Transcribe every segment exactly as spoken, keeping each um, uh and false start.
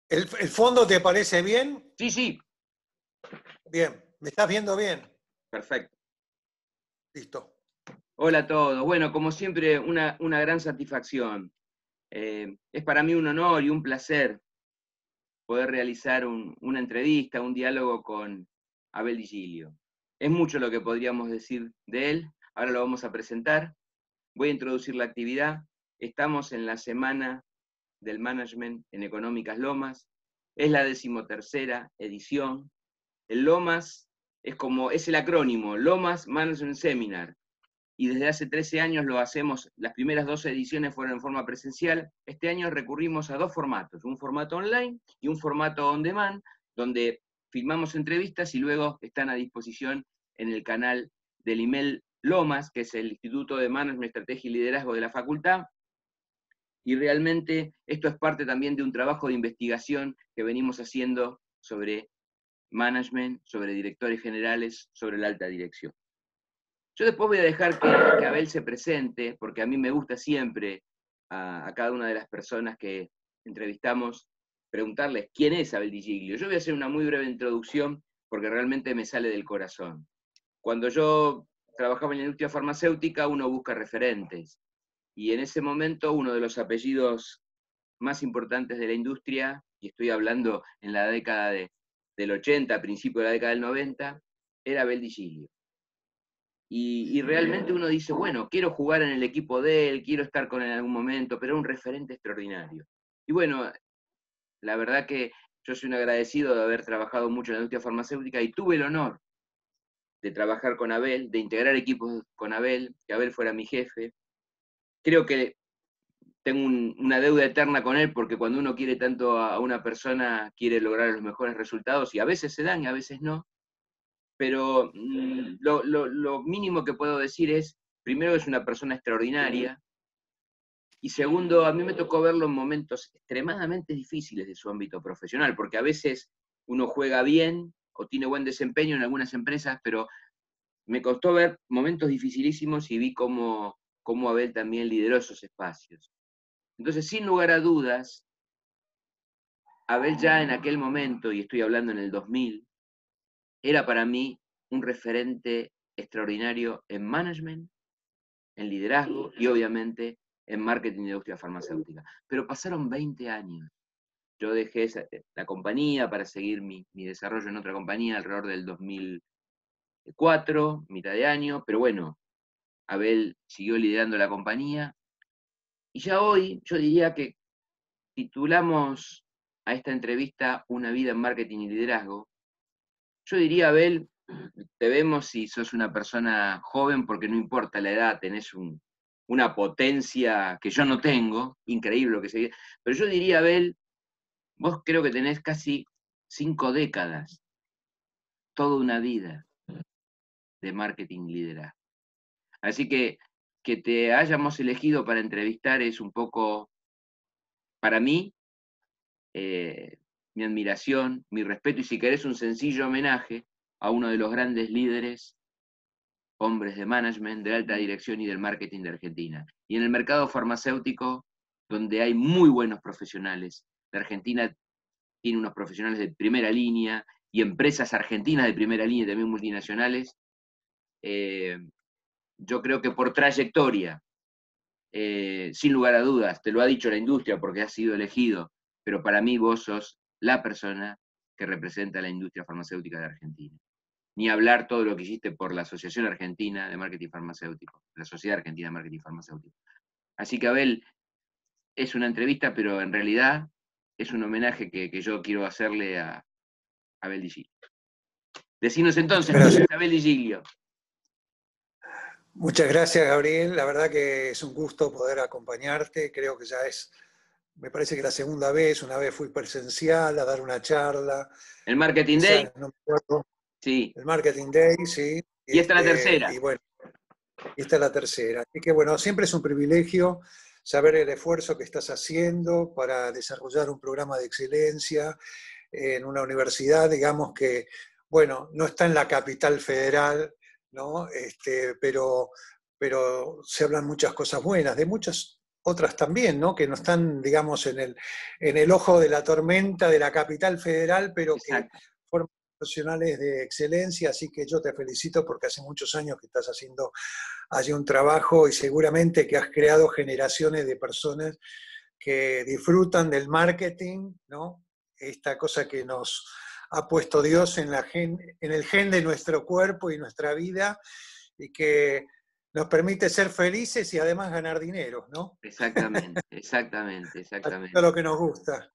¿El, el fondo te parece bien? Sí, sí. Bien. ¿Me estás viendo bien? Perfecto. Listo. Hola a todos. Bueno, como siempre, una, una gran satisfacción. Eh, es para mí un honor y un placer poder realizar un, una entrevista, un diálogo con Abel Di Gilio. Es mucho lo que podríamos decir de él. Ahora lo vamos a presentar. Voy a introducir la actividad. Estamos en la semana del Management en Económicas Lomas. Es la decimotercera edición. El Lomas es como, es el acrónimo, Lomas Management Seminar. Y desde hace trece años lo hacemos, las primeras dos ediciones fueron en forma presencial. Este año recurrimos a dos formatos, un formato online y un formato on demand, donde filmamos entrevistas y luego están a disposición en el canal del I M E L Lomas, que es el Instituto de Management, Estrategia y Liderazgo de la Facultad. Y realmente esto es parte también de un trabajo de investigación que venimos haciendo sobre management, sobre directores generales, sobre la alta dirección. Yo después voy a dejar que, que Abel se presente, porque a mí me gusta siempre a, a cada una de las personas que entrevistamos preguntarles quién es Abel Di Gilio. Yo voy a hacer una muy breve introducción porque realmente me sale del corazón. Cuando yo trabajaba en la industria farmacéutica, uno busca referentes. Y en ese momento uno de los apellidos más importantes de la industria, y estoy hablando en la década de, del ochenta, a principios de la década del noventa, era Abel Di Gilio. Y, y realmente uno dice, bueno, quiero jugar en el equipo de él, quiero estar con él en algún momento, pero era un referente extraordinario. Y bueno, la verdad que yo soy un agradecido de haber trabajado mucho en la industria farmacéutica y tuve el honor de trabajar con Abel, de integrar equipos con Abel, que Abel fuera mi jefe. Creo que tengo un, una deuda eterna con él porque cuando uno quiere tanto a una persona, quiere lograr los mejores resultados y a veces se dan y a veces no. Pero mmm, lo, lo, lo mínimo que puedo decir es, primero es una persona extraordinaria, y segundo, a mí me tocó verlo en momentos extremadamente difíciles de su ámbito profesional, porque a veces uno juega bien o tiene buen desempeño en algunas empresas, pero me costó ver momentos dificilísimos y vi cómo, cómo Abel también lideró esos espacios. Entonces, sin lugar a dudas, Abel ya en aquel momento, y estoy hablando en el dos mil, era para mí un referente extraordinario en management, en liderazgo y obviamente en marketing de industria farmacéutica. Pero pasaron veinte años. Yo dejé esa, la compañía para seguir mi, mi desarrollo en otra compañía alrededor del dos mil cuatro, mitad de año, pero bueno, Abel siguió liderando la compañía. Y ya hoy yo diría que titulamos a esta entrevista Una vida en marketing y liderazgo. Yo diría, Abel, te vemos si sos una persona joven, porque no importa la edad, tenés un, una potencia que yo no tengo, increíble lo que se. Pero yo diría, Abel, vos creo que tenés casi cinco décadas, toda una vida de marketing y liderazgo. Así que que te hayamos elegido para entrevistar es un poco, para mí, eh, mi admiración, mi respeto y si querés un sencillo homenaje a uno de los grandes líderes, hombres de management, de alta dirección y del marketing de Argentina. Y en el mercado farmacéutico, donde hay muy buenos profesionales, la Argentina tiene unos profesionales de primera línea y empresas argentinas de primera línea, también multinacionales, eh, yo creo que por trayectoria, eh, sin lugar a dudas, te lo ha dicho la industria porque has sido elegido, pero para mí vos sos la persona que representa a la industria farmacéutica de Argentina. Ni hablar todo lo que hiciste por la Asociación Argentina de Marketing Farmacéutico, la Sociedad Argentina de Marketing Farmacéutico. Así que, Abel, es una entrevista, pero en realidad es un homenaje que, que yo quiero hacerle a Abel Di Gilio. Decinos entonces, ¿quién es Abel Di Gilio? Muchas gracias, Gabriel. La verdad que es un gusto poder acompañarte. Creo que ya es, me parece que la segunda vez, una vez fui presencial a dar una charla. ¿El Marketing Day? Quizás, no me acuerdo. Sí. El Marketing Day, sí. Y esta es la Este, tercera. y bueno, esta es la tercera. Así que bueno, siempre es un privilegio saber el esfuerzo que estás haciendo para desarrollar un programa de excelencia en una universidad, digamos que, bueno, no está en la capital federal, ¿no? Este, pero, pero se hablan muchas cosas buenas, de muchos otras también, ¿no? Que no están, digamos, en el, en el ojo de la tormenta de la capital federal, pero que Exacto. forman profesionales de excelencia, así que yo te felicito porque hace muchos años que estás haciendo allí un trabajo y seguramente que has creado generaciones de personas que disfrutan del marketing, ¿no? Esta cosa que nos ha puesto Dios en, la gen, en el gen de nuestro cuerpo y nuestra vida y que nos permite ser felices y además ganar dinero, ¿no? Exactamente, exactamente, Haciendo exactamente. lo que nos gusta.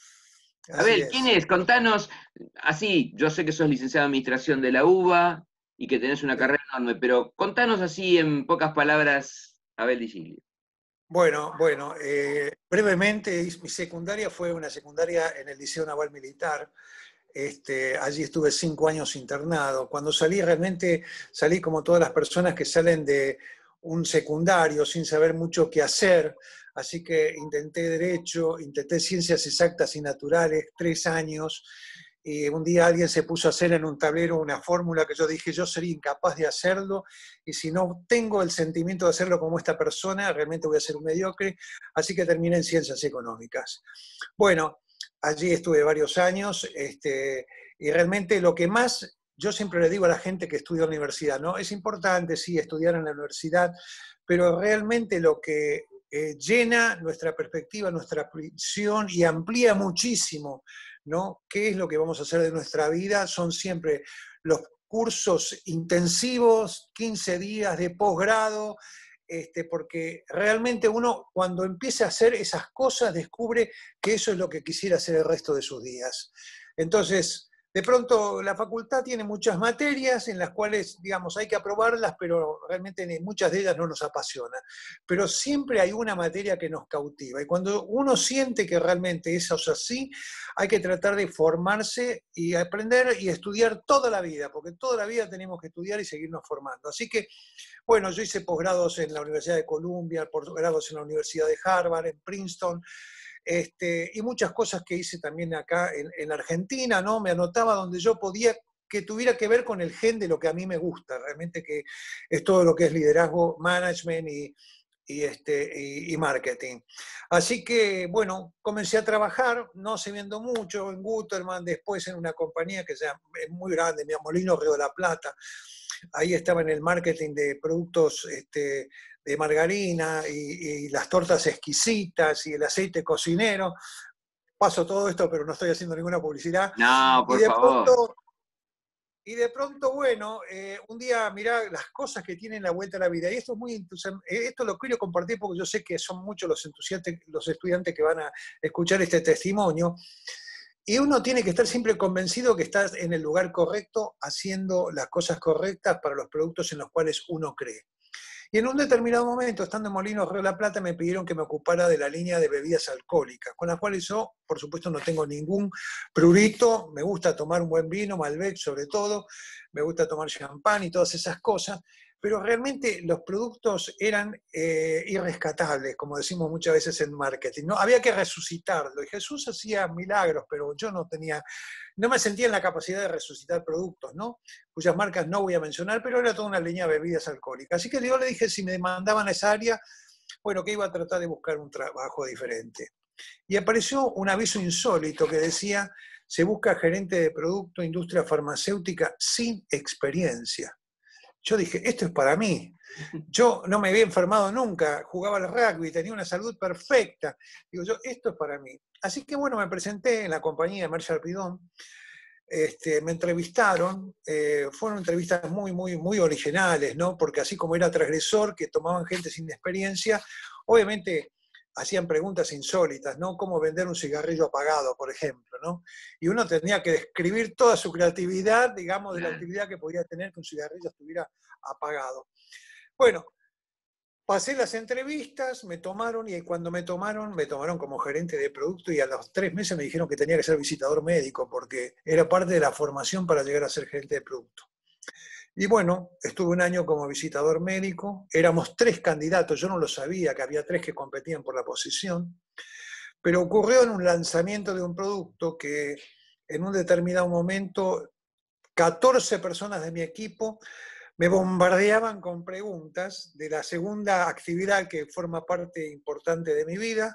Así Abel, ¿quién es. es? Contanos, así, yo sé que sos licenciado en Administración de la UBA y que tenés una Sí. carrera enorme, pero contanos así en pocas palabras, Abel Di Giglio. Bueno, bueno, eh, brevemente, mi secundaria fue una secundaria en el Liceo Naval Militar. Este, allí estuve cinco años internado. Cuando salí, realmente salí como todas las personas que salen de un secundario sin saber mucho qué hacer. Así que intenté Derecho, intenté Ciencias Exactas y Naturales, tres años. Y un día alguien se puso a hacer en un tablero una fórmula que yo dije, yo sería incapaz de hacerlo, y si no tengo el sentimiento de hacerlo como esta persona, realmente voy a ser un mediocre, así que terminé en Ciencias Económicas. Bueno, allí estuve varios años, este, y realmente lo que más, yo siempre le digo a la gente que estudia en la universidad, ¿no? Es importante, sí, estudiar en la universidad, pero realmente lo que eh, llena nuestra perspectiva, nuestra visión y amplía muchísimo, ¿no? ¿Qué es lo que vamos a hacer de nuestra vida? Son siempre los cursos intensivos, quince días de posgrado, este, porque realmente uno cuando empieza a hacer esas cosas descubre que eso es lo que quisiera hacer el resto de sus días. Entonces, de pronto la facultad tiene muchas materias en las cuales, digamos, hay que aprobarlas, pero realmente muchas de ellas no nos apasionan. Pero siempre hay una materia que nos cautiva. Y cuando uno siente que realmente eso es así, hay que tratar de formarse y aprender y estudiar toda la vida, porque toda la vida tenemos que estudiar y seguirnos formando. Así que, bueno, yo hice posgrados en la Universidad de Columbia, posgrados en la Universidad de Harvard, en Princeton, este, y muchas cosas que hice también acá en, en Argentina, ¿no? Me anotaba donde yo podía que tuviera que ver con el gen de lo que a mí me gusta, realmente que es todo lo que es liderazgo, management y, y, este, y, y marketing. Así que, bueno, comencé a trabajar, no se viendo mucho, en Guterman, después en una compañía que ya es muy grande, mi Molino Río de la Plata. Ahí estaba en el marketing de productos este, de margarina y, y las tortas exquisitas y el aceite cocinero. Paso todo esto, pero no estoy haciendo ninguna publicidad. No, Y por de favor. pronto, y de pronto bueno, eh, un día mirá las cosas que tienen la vuelta a la vida. Y esto es muy esto lo quiero compartir porque yo sé que son muchos los entusiastas, los estudiantes que van a escuchar este testimonio. Y uno tiene que estar siempre convencido que estás en el lugar correcto, haciendo las cosas correctas para los productos en los cuales uno cree. Y en un determinado momento, estando en Molinos Río de la Plata, me pidieron que me ocupara de la línea de bebidas alcohólicas, con las cuales yo, por supuesto, no tengo ningún prurito. Me gusta tomar un buen vino, Malbec sobre todo, me gusta tomar champán y todas esas cosas, pero realmente los productos eran eh, irrescatables, como decimos muchas veces en marketing, ¿no? Había que resucitarlo, y Jesús hacía milagros, pero yo no tenía, no me sentía en la capacidad de resucitar productos, ¿no? Cuyas marcas no voy a mencionar, pero era toda una línea de bebidas alcohólicas. Así que yo le dije, si me demandaban a esa área, bueno, que iba a tratar de buscar un trabajo diferente. Y apareció un aviso insólito que decía, se busca gerente de producto, industria farmacéutica sin experiencia. Yo dije, esto es para mí. Yo no me había enfermado nunca, jugaba al rugby, tenía una salud perfecta. Digo yo, esto es para mí. Así que bueno, me presenté en la compañía de Marshall Pidón. Este, me entrevistaron, eh, fueron entrevistas muy, muy, muy originales, ¿no? Porque así como era transgresor, que tomaban gente sin experiencia, obviamente hacían preguntas insólitas, ¿no? Cómo vender un cigarrillo apagado, por ejemplo, ¿no? Y uno tenía que describir toda su creatividad, digamos, de la Claro. utilidad que podría tener que un cigarrillo estuviera apagado. Bueno, pasé las entrevistas, me tomaron, y cuando me tomaron, me tomaron como gerente de producto, y a los tres meses me dijeron que tenía que ser visitador médico porque era parte de la formación para llegar a ser gerente de producto. Y bueno, estuve un año como visitador médico, éramos tres candidatos, yo no lo sabía, que había tres que competían por la posición, pero ocurrió en un lanzamiento de un producto que en un determinado momento catorce personas de mi equipo me bombardeaban con preguntas de la segunda actividad que forma parte importante de mi vida,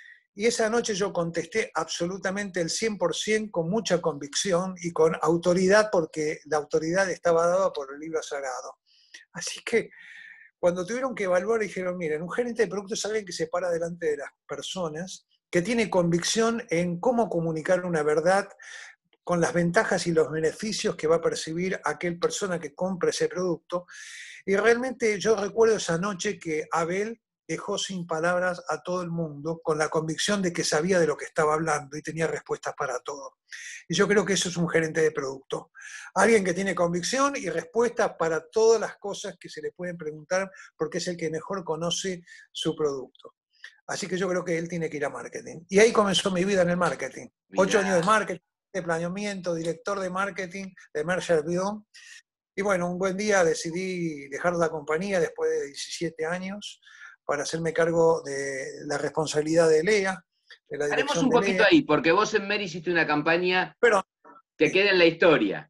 y esa noche yo contesté absolutamente el cien por ciento con mucha convicción y con autoridad, porque la autoridad estaba dada por el libro sagrado. Así que cuando tuvieron que evaluar, dijeron, miren, un gerente de producto es alguien que se para delante de las personas, que tiene convicción en cómo comunicar una verdad con las ventajas y los beneficios que va a percibir aquel persona que compre ese producto. Y realmente yo recuerdo esa noche que Abel dejó sin palabras a todo el mundo con la convicción de que sabía de lo que estaba hablando y tenía respuestas para todo. Y yo creo que eso es un gerente de producto. Alguien que tiene convicción y respuestas para todas las cosas que se le pueden preguntar, porque es el que mejor conoce su producto. Así que yo creo que él tiene que ir a marketing. Y ahí comenzó mi vida en el marketing. Mirá. Ocho años de marketing, de planeamiento, director de marketing de Mercer Bidon. Y bueno, un buen día decidí dejar la compañía después de diecisiete años para hacerme cargo de la responsabilidad de Lea, de la Haremos dirección un de poquito Lea. ahí, porque vos en Mer hiciste una campaña Pero, que sí, queda en la historia.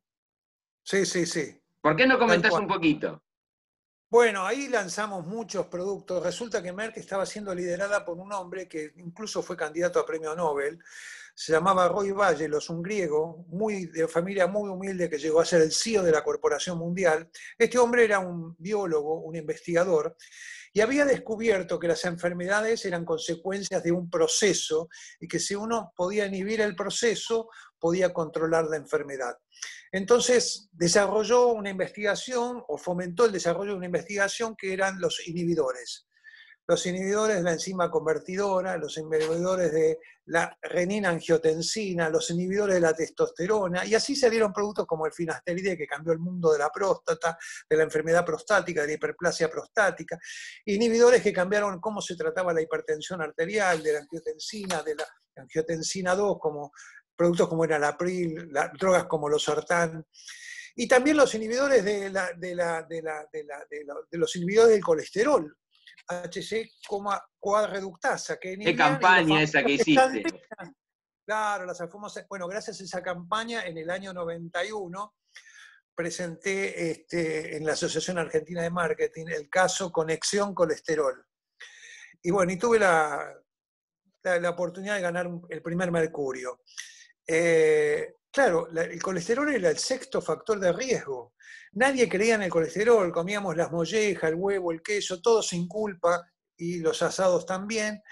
sí, sí, sí, ¿Por qué no tal comentás cual. un poquito? Bueno, ahí lanzamos muchos productos. Resulta que Merck estaba siendo liderada por un hombre que incluso fue candidato a premio Nobel. Se llamaba Roy Vagelos, un griego muy, de familia muy humilde que llegó a ser el C E O de la Corporación Mundial. Este hombre era un biólogo, un investigador, y había descubierto que las enfermedades eran consecuencias de un proceso y que si uno podía inhibir el proceso, podía controlar la enfermedad. Entonces desarrolló una investigación o fomentó el desarrollo de una investigación que eran los inhibidores. Los inhibidores de la enzima convertidora, los inhibidores de la renina-angiotensina, los inhibidores de la testosterona, y así salieron productos como el finasteride, que cambió el mundo de la próstata, de la enfermedad prostática, de la hiperplasia prostática, inhibidores que cambiaron cómo se trataba la hipertensión arterial, de la angiotensina, de la angiotensina dos, como productos como el Alapril, la, drogas como los sartán, y también los inhibidores de, la, de, la, de, la, de, la, de, la, de los inhibidores del colesterol, H C CoA reductasa, que ¿Qué inhibían y los campaña famosos esa que hiciste? estantes. Claro, las famosas, bueno, gracias a esa campaña, en el año noventa y uno, presenté este, en la Asociación Argentina de Marketing el caso Conexión Colesterol. Y bueno, y tuve la, la, la oportunidad de ganar el primer Mercurio. Eh, claro, la, el colesterol era el sexto factor de riesgo. Nadie creía en el colesterol, comíamos las mollejas, el huevo, el queso, todo sin culpa, y los asados también.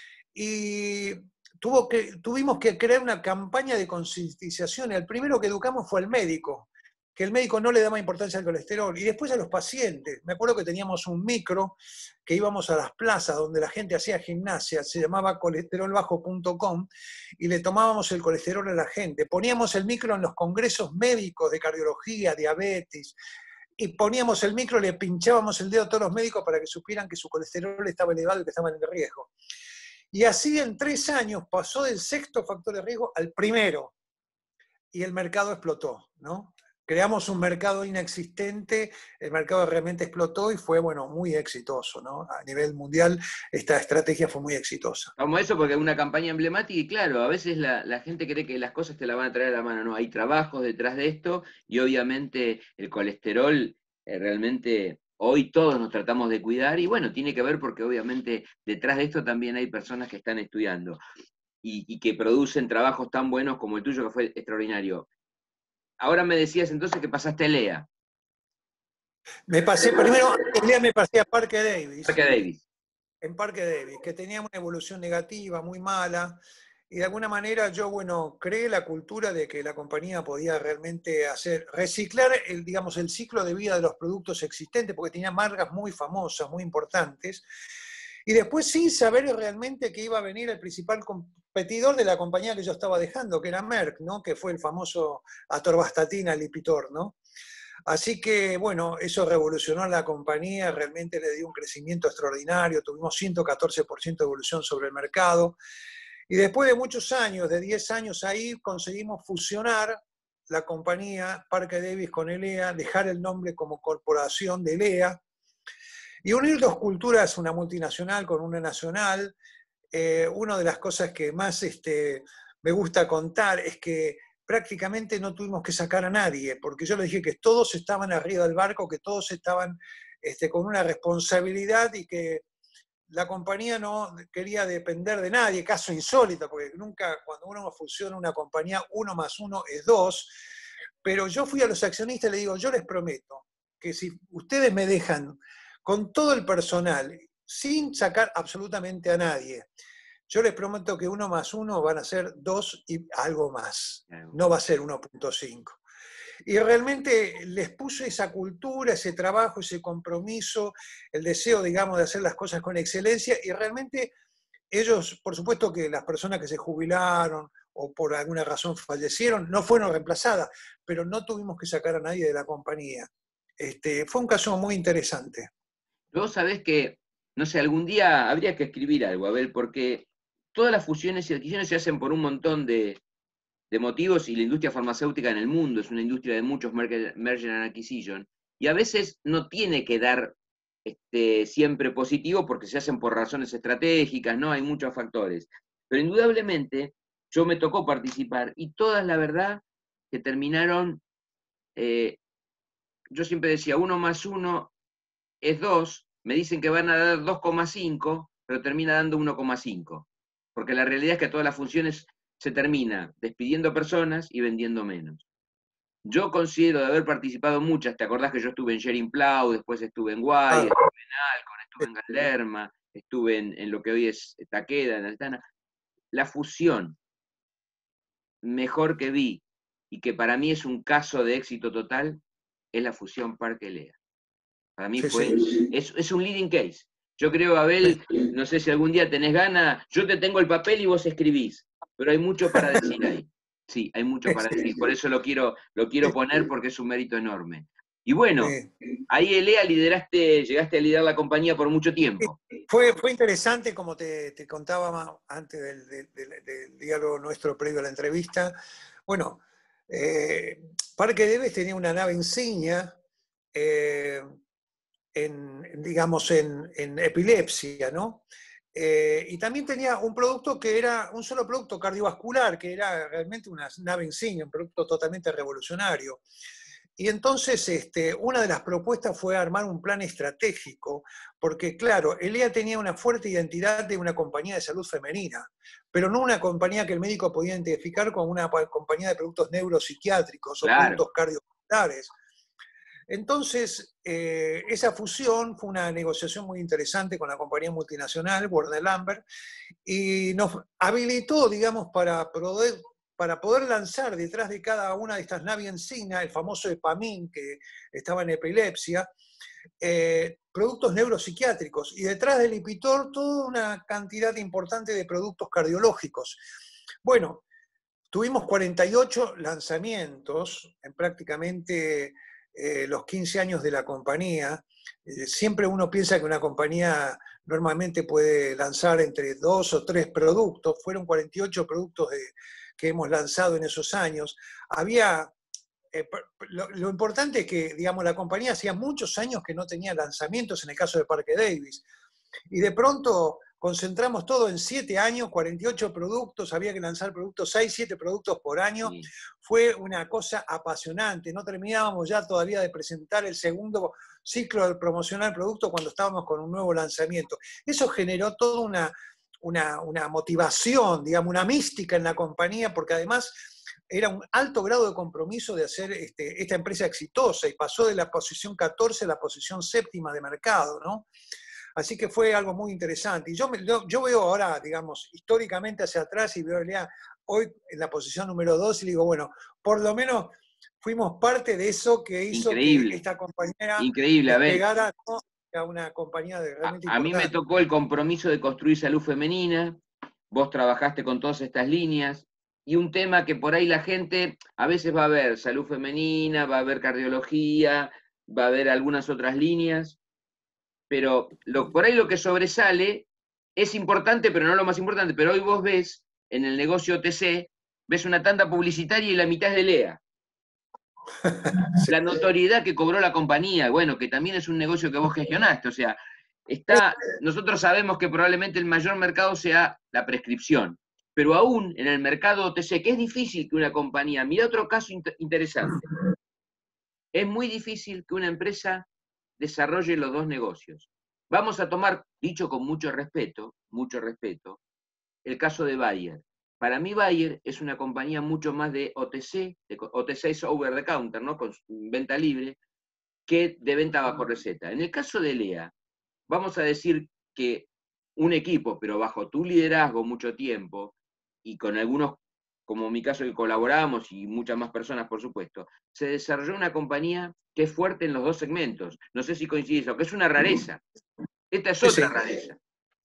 Y tuvo que, tuvimos que crear una campaña de concientización. El primero que educamos fue al médico, que el médico no le daba importancia al colesterol, y después a los pacientes. Me acuerdo que teníamos un micro que íbamos a las plazas donde la gente hacía gimnasia, se llamaba colesterol bajo punto com, y le tomábamos el colesterol a la gente. Poníamos el micro en los congresos médicos de cardiología, diabetes, y poníamos el micro, le pinchábamos el dedo a todos los médicos para que supieran que su colesterol estaba elevado y que estaban en riesgo. Y así en tres años pasó del sexto factor de riesgo al primero, y el mercado explotó, ¿no? Creamos un mercado inexistente, el mercado realmente explotó y fue, bueno, muy exitoso, ¿no? A nivel mundial esta estrategia fue muy exitosa. Como eso, porque es una campaña emblemática y claro, a veces la, la gente cree que las cosas te la van a traer a la mano, no, hay trabajos detrás de esto y obviamente el colesterol eh, realmente hoy todos nos tratamos de cuidar y bueno, tiene que ver porque obviamente detrás de esto también hay personas que están estudiando y, y que producen trabajos tan buenos como el tuyo que fue extraordinario. Ahora me decías entonces que pasaste a Lea. Me pasé, primero, un día me pasé a Parque Davis, Parque Davis. en Parque Davis, que tenía una evolución negativa, muy mala, y de alguna manera yo, bueno, creé la cultura de que la compañía podía realmente hacer, reciclar el, digamos, el ciclo de vida de los productos existentes, porque tenía marcas muy famosas, muy importantes, y después sin saber realmente que iba a venir el principal competidor de la compañía que yo estaba dejando, que era Merck, ¿no? Que fue el famoso atorvastatina Lipitor, ¿no? Así que, bueno, eso revolucionó la compañía, realmente le dio un crecimiento extraordinario, tuvimos ciento catorce por ciento de evolución sobre el mercado, y después de muchos años, de diez años ahí, conseguimos fusionar la compañía Parque Davis con Elea, dejar el nombre como corporación de Elea, y unir dos culturas, una multinacional con una nacional. Eh, una de las cosas que más este, me gusta contar es que prácticamente no tuvimos que sacar a nadie, porque yo les dije que todos estaban arriba del barco, que todos estaban este, con una responsabilidad y que la compañía no quería depender de nadie, caso insólito, porque nunca cuando uno fusiona una compañía, uno más uno es dos, pero yo fui a los accionistas y les digo, yo les prometo que si ustedes me dejan con todo el personal, sin sacar absolutamente a nadie, yo les prometo que uno más uno van a ser dos y algo más, no va a ser uno punto cinco. Y realmente les puse esa cultura, ese trabajo, ese compromiso, el deseo, digamos, de hacer las cosas con excelencia, y realmente ellos, por supuesto que las personas que se jubilaron o por alguna razón fallecieron, no fueron reemplazadas, pero no tuvimos que sacar a nadie de la compañía. Este, fue un caso muy interesante. Vos sabés que, no sé, algún día habría que escribir algo, Abel, porque todas las fusiones y adquisiciones se hacen por un montón de, de motivos, y la industria farmacéutica en el mundo es una industria de muchos merger and acquisition, y a veces no tiene que dar este, siempre positivo porque se hacen por razones estratégicas, ¿no? Hay muchos factores. Pero indudablemente yo me tocó participar y todas, la verdad, que terminaron, eh, yo siempre decía, uno más uno es dos, me dicen que van a dar dos coma cinco, pero termina dando uno coma cinco. Porque la realidad es que todas las funciones se termina despidiendo personas y vendiendo menos. Yo considero de haber participado en muchas, te acordás que yo estuve en Schering Plough, después estuve en Guay, Ah, estuve en Alcon, estuve en Galderma, estuve en, en lo que hoy es Takeda, en Altana. La fusión mejor que vi, y que para mí es un caso de éxito total, es la fusión Parque-Lea. Para mí sí, fue, sí. es, es un leading case. Yo creo, Abel, no sé si algún día tenés ganas, yo te tengo el papel y vos escribís, pero hay mucho para decir ahí. Sí, hay mucho para decir, por eso lo quiero, lo quiero poner, porque es un mérito enorme. Y bueno, ahí, Elea, lideraste, llegaste a liderar la compañía por mucho tiempo. Fue, fue interesante, como te, te contaba antes del, del, del, del diálogo nuestro previo a la entrevista. Bueno, eh, Parque Debes tenía una nave insignia, eh, en, digamos, en, en epilepsia, ¿no? Eh, y también tenía un producto que era un solo producto cardiovascular, que era realmente una nave insignia, un producto totalmente revolucionario. Y entonces este, una de las propuestas fue armar un plan estratégico, porque claro, Elea tenía una fuerte identidad de una compañía de salud femenina, pero no una compañía que el médico podía identificar como una compañía de productos neuropsiquiátricos o Claro. productos cardiovasculares. Entonces, eh, esa fusión fue una negociación muy interesante con la compañía multinacional, Warner Lambert, y nos habilitó, digamos, para poder, para poder lanzar detrás de cada una de estas naves insignia, el famoso Epamin, que estaba en epilepsia, eh, productos neuropsiquiátricos, y detrás del Lipitor toda una cantidad importante de productos cardiológicos. Bueno, tuvimos cuarenta y ocho lanzamientos en prácticamente eh, los quince años de la compañía. Eh, siempre uno piensa que una compañía normalmente puede lanzar entre dos o tres productos. Fueron cuarenta y ocho productos de, que hemos lanzado en esos años. Había, eh, lo, lo importante es que, digamos, la compañía hacía muchos años que no tenía lanzamientos en el caso de Parque Davis. Y de pronto concentramos todo en siete años, cuarenta y ocho productos, había que lanzar productos, seis, siete productos por año. Sí. Fue una cosa apasionante. No terminábamos ya todavía de presentar el segundo ciclo del promocionar producto cuando estábamos con un nuevo lanzamiento. Eso generó toda una, una, una motivación, digamos, una mística en la compañía, porque además era un alto grado de compromiso de hacer este, esta empresa exitosa, y pasó de la posición catorce a la posición séptima de mercado, ¿no? Así que fue algo muy interesante. Y yo, me, yo, yo veo ahora, digamos, históricamente hacia atrás, y veo a Elea hoy en la posición número dos, y digo, bueno, por lo menos fuimos parte de eso que hizo Increíble. que esta compañía Increíble, despegara, ¿no?, a una compañía de realmente a, a importante. mí me tocó el compromiso de construir salud femenina, vos trabajaste con todas estas líneas, y un tema que por ahí la gente a veces va a ver salud femenina, va a ver cardiología, va a ver algunas otras líneas, pero lo, por ahí lo que sobresale es importante, pero no lo más importante. Pero hoy vos ves, en el negocio O T C, ves una tanda publicitaria y la mitad es de Elea. Sí. La notoriedad que cobró la compañía, bueno, que también es un negocio que vos gestionaste, o sea, está, nosotros sabemos que probablemente el mayor mercado sea la prescripción, Pero aún en el mercado O T C, que es difícil que una compañía, mira otro caso inter interesante, es muy difícil que una empresa desarrolle los dos negocios. Vamos a tomar, dicho con mucho respeto, mucho respeto, el caso de Bayer. Para mí Bayer es una compañía mucho más de O T C, de, O T C es over the counter, ¿no? Con venta libre, que de venta bajo receta. En el caso de Lea, vamos a decir que un equipo, pero bajo tu liderazgo mucho tiempo, y con algunos, como mi caso que colaboramos, y muchas más personas, por supuesto, se desarrolló una compañía que es fuerte en los dos segmentos. No sé si coincides, o que es una rareza. Esta es Sí, otra sí. rareza.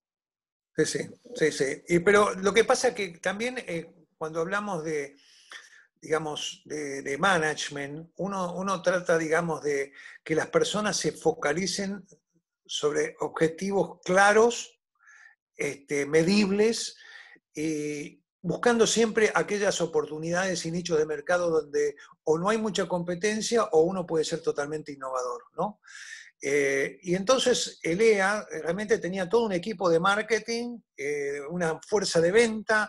Sí, sí, sí, sí. Y, pero lo que pasa es que también eh, cuando hablamos de, digamos, de, de management, uno, uno trata, digamos, de que las personas se focalicen sobre objetivos claros, este, medibles, y buscando siempre aquellas oportunidades y nichos de mercado donde o no hay mucha competencia o uno puede ser totalmente innovador, ¿no? Eh, y entonces el E A realmente tenía todo un equipo de marketing, eh, una fuerza de venta,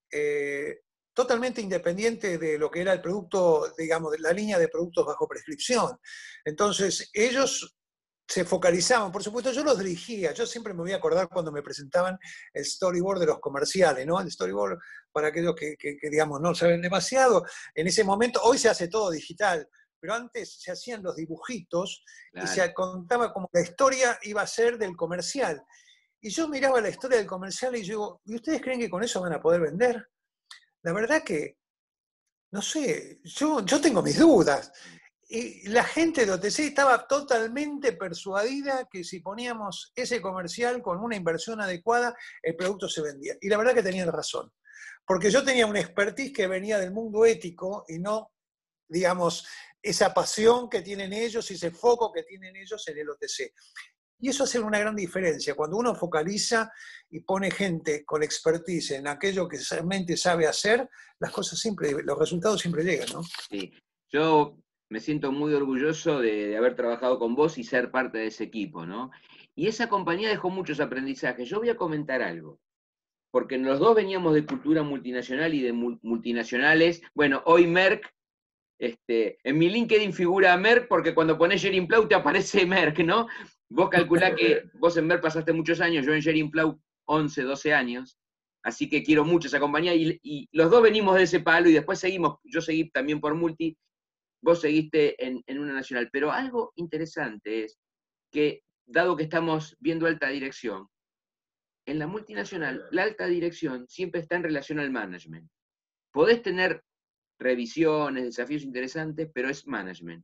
eh, totalmente independiente de lo que era el producto, digamos, de la línea de productos bajo prescripción. Entonces ellos se focalizaban, por supuesto, yo los dirigía, yo siempre me voy a acordar cuando me presentaban el storyboard de los comerciales, ¿no? El storyboard, para aquellos que, que, que digamos, no saben demasiado, en ese momento, hoy se hace todo digital, pero antes se hacían los dibujitos y Claro. se contaba como la historia iba a ser del comercial. Y yo miraba la historia del comercial y yo digo, ¿y ustedes creen que con eso van a poder vender? La verdad que, no sé, yo, yo tengo mis dudas. Y la gente de O T C estaba totalmente persuadida que si poníamos ese comercial con una inversión adecuada, el producto se vendía. Y la verdad que tenían razón. Porque yo tenía una expertise que venía del mundo ético y no, digamos, esa pasión que tienen ellos y ese foco que tienen ellos en el O T C. Y eso hace una gran diferencia. Cuando uno focaliza y pone gente con expertise en aquello que realmente sabe hacer, las cosas siempre, los resultados siempre llegan, ¿no? Sí. Yo me siento muy orgulloso de, de haber trabajado con vos y ser parte de ese equipo, ¿no? Y esa compañía dejó muchos aprendizajes. Yo voy a comentar algo, porque los dos veníamos de cultura multinacional y de multinacionales. Bueno, hoy Merck, este, en mi LinkedIn figura Merck porque cuando pones Schering-Plough te aparece Merck, ¿no? Vos calculá que vos en Merck pasaste muchos años, yo en Schering-Plough once, doce años, así que quiero mucho esa compañía y, y los dos venimos de ese palo y después seguimos, yo seguí también por Multi, vos seguiste en, en una nacional. Pero algo interesante es que, dado que estamos viendo alta dirección, en la multinacional, la alta dirección siempre está en relación al management. Podés tener revisiones, desafíos interesantes, pero es management.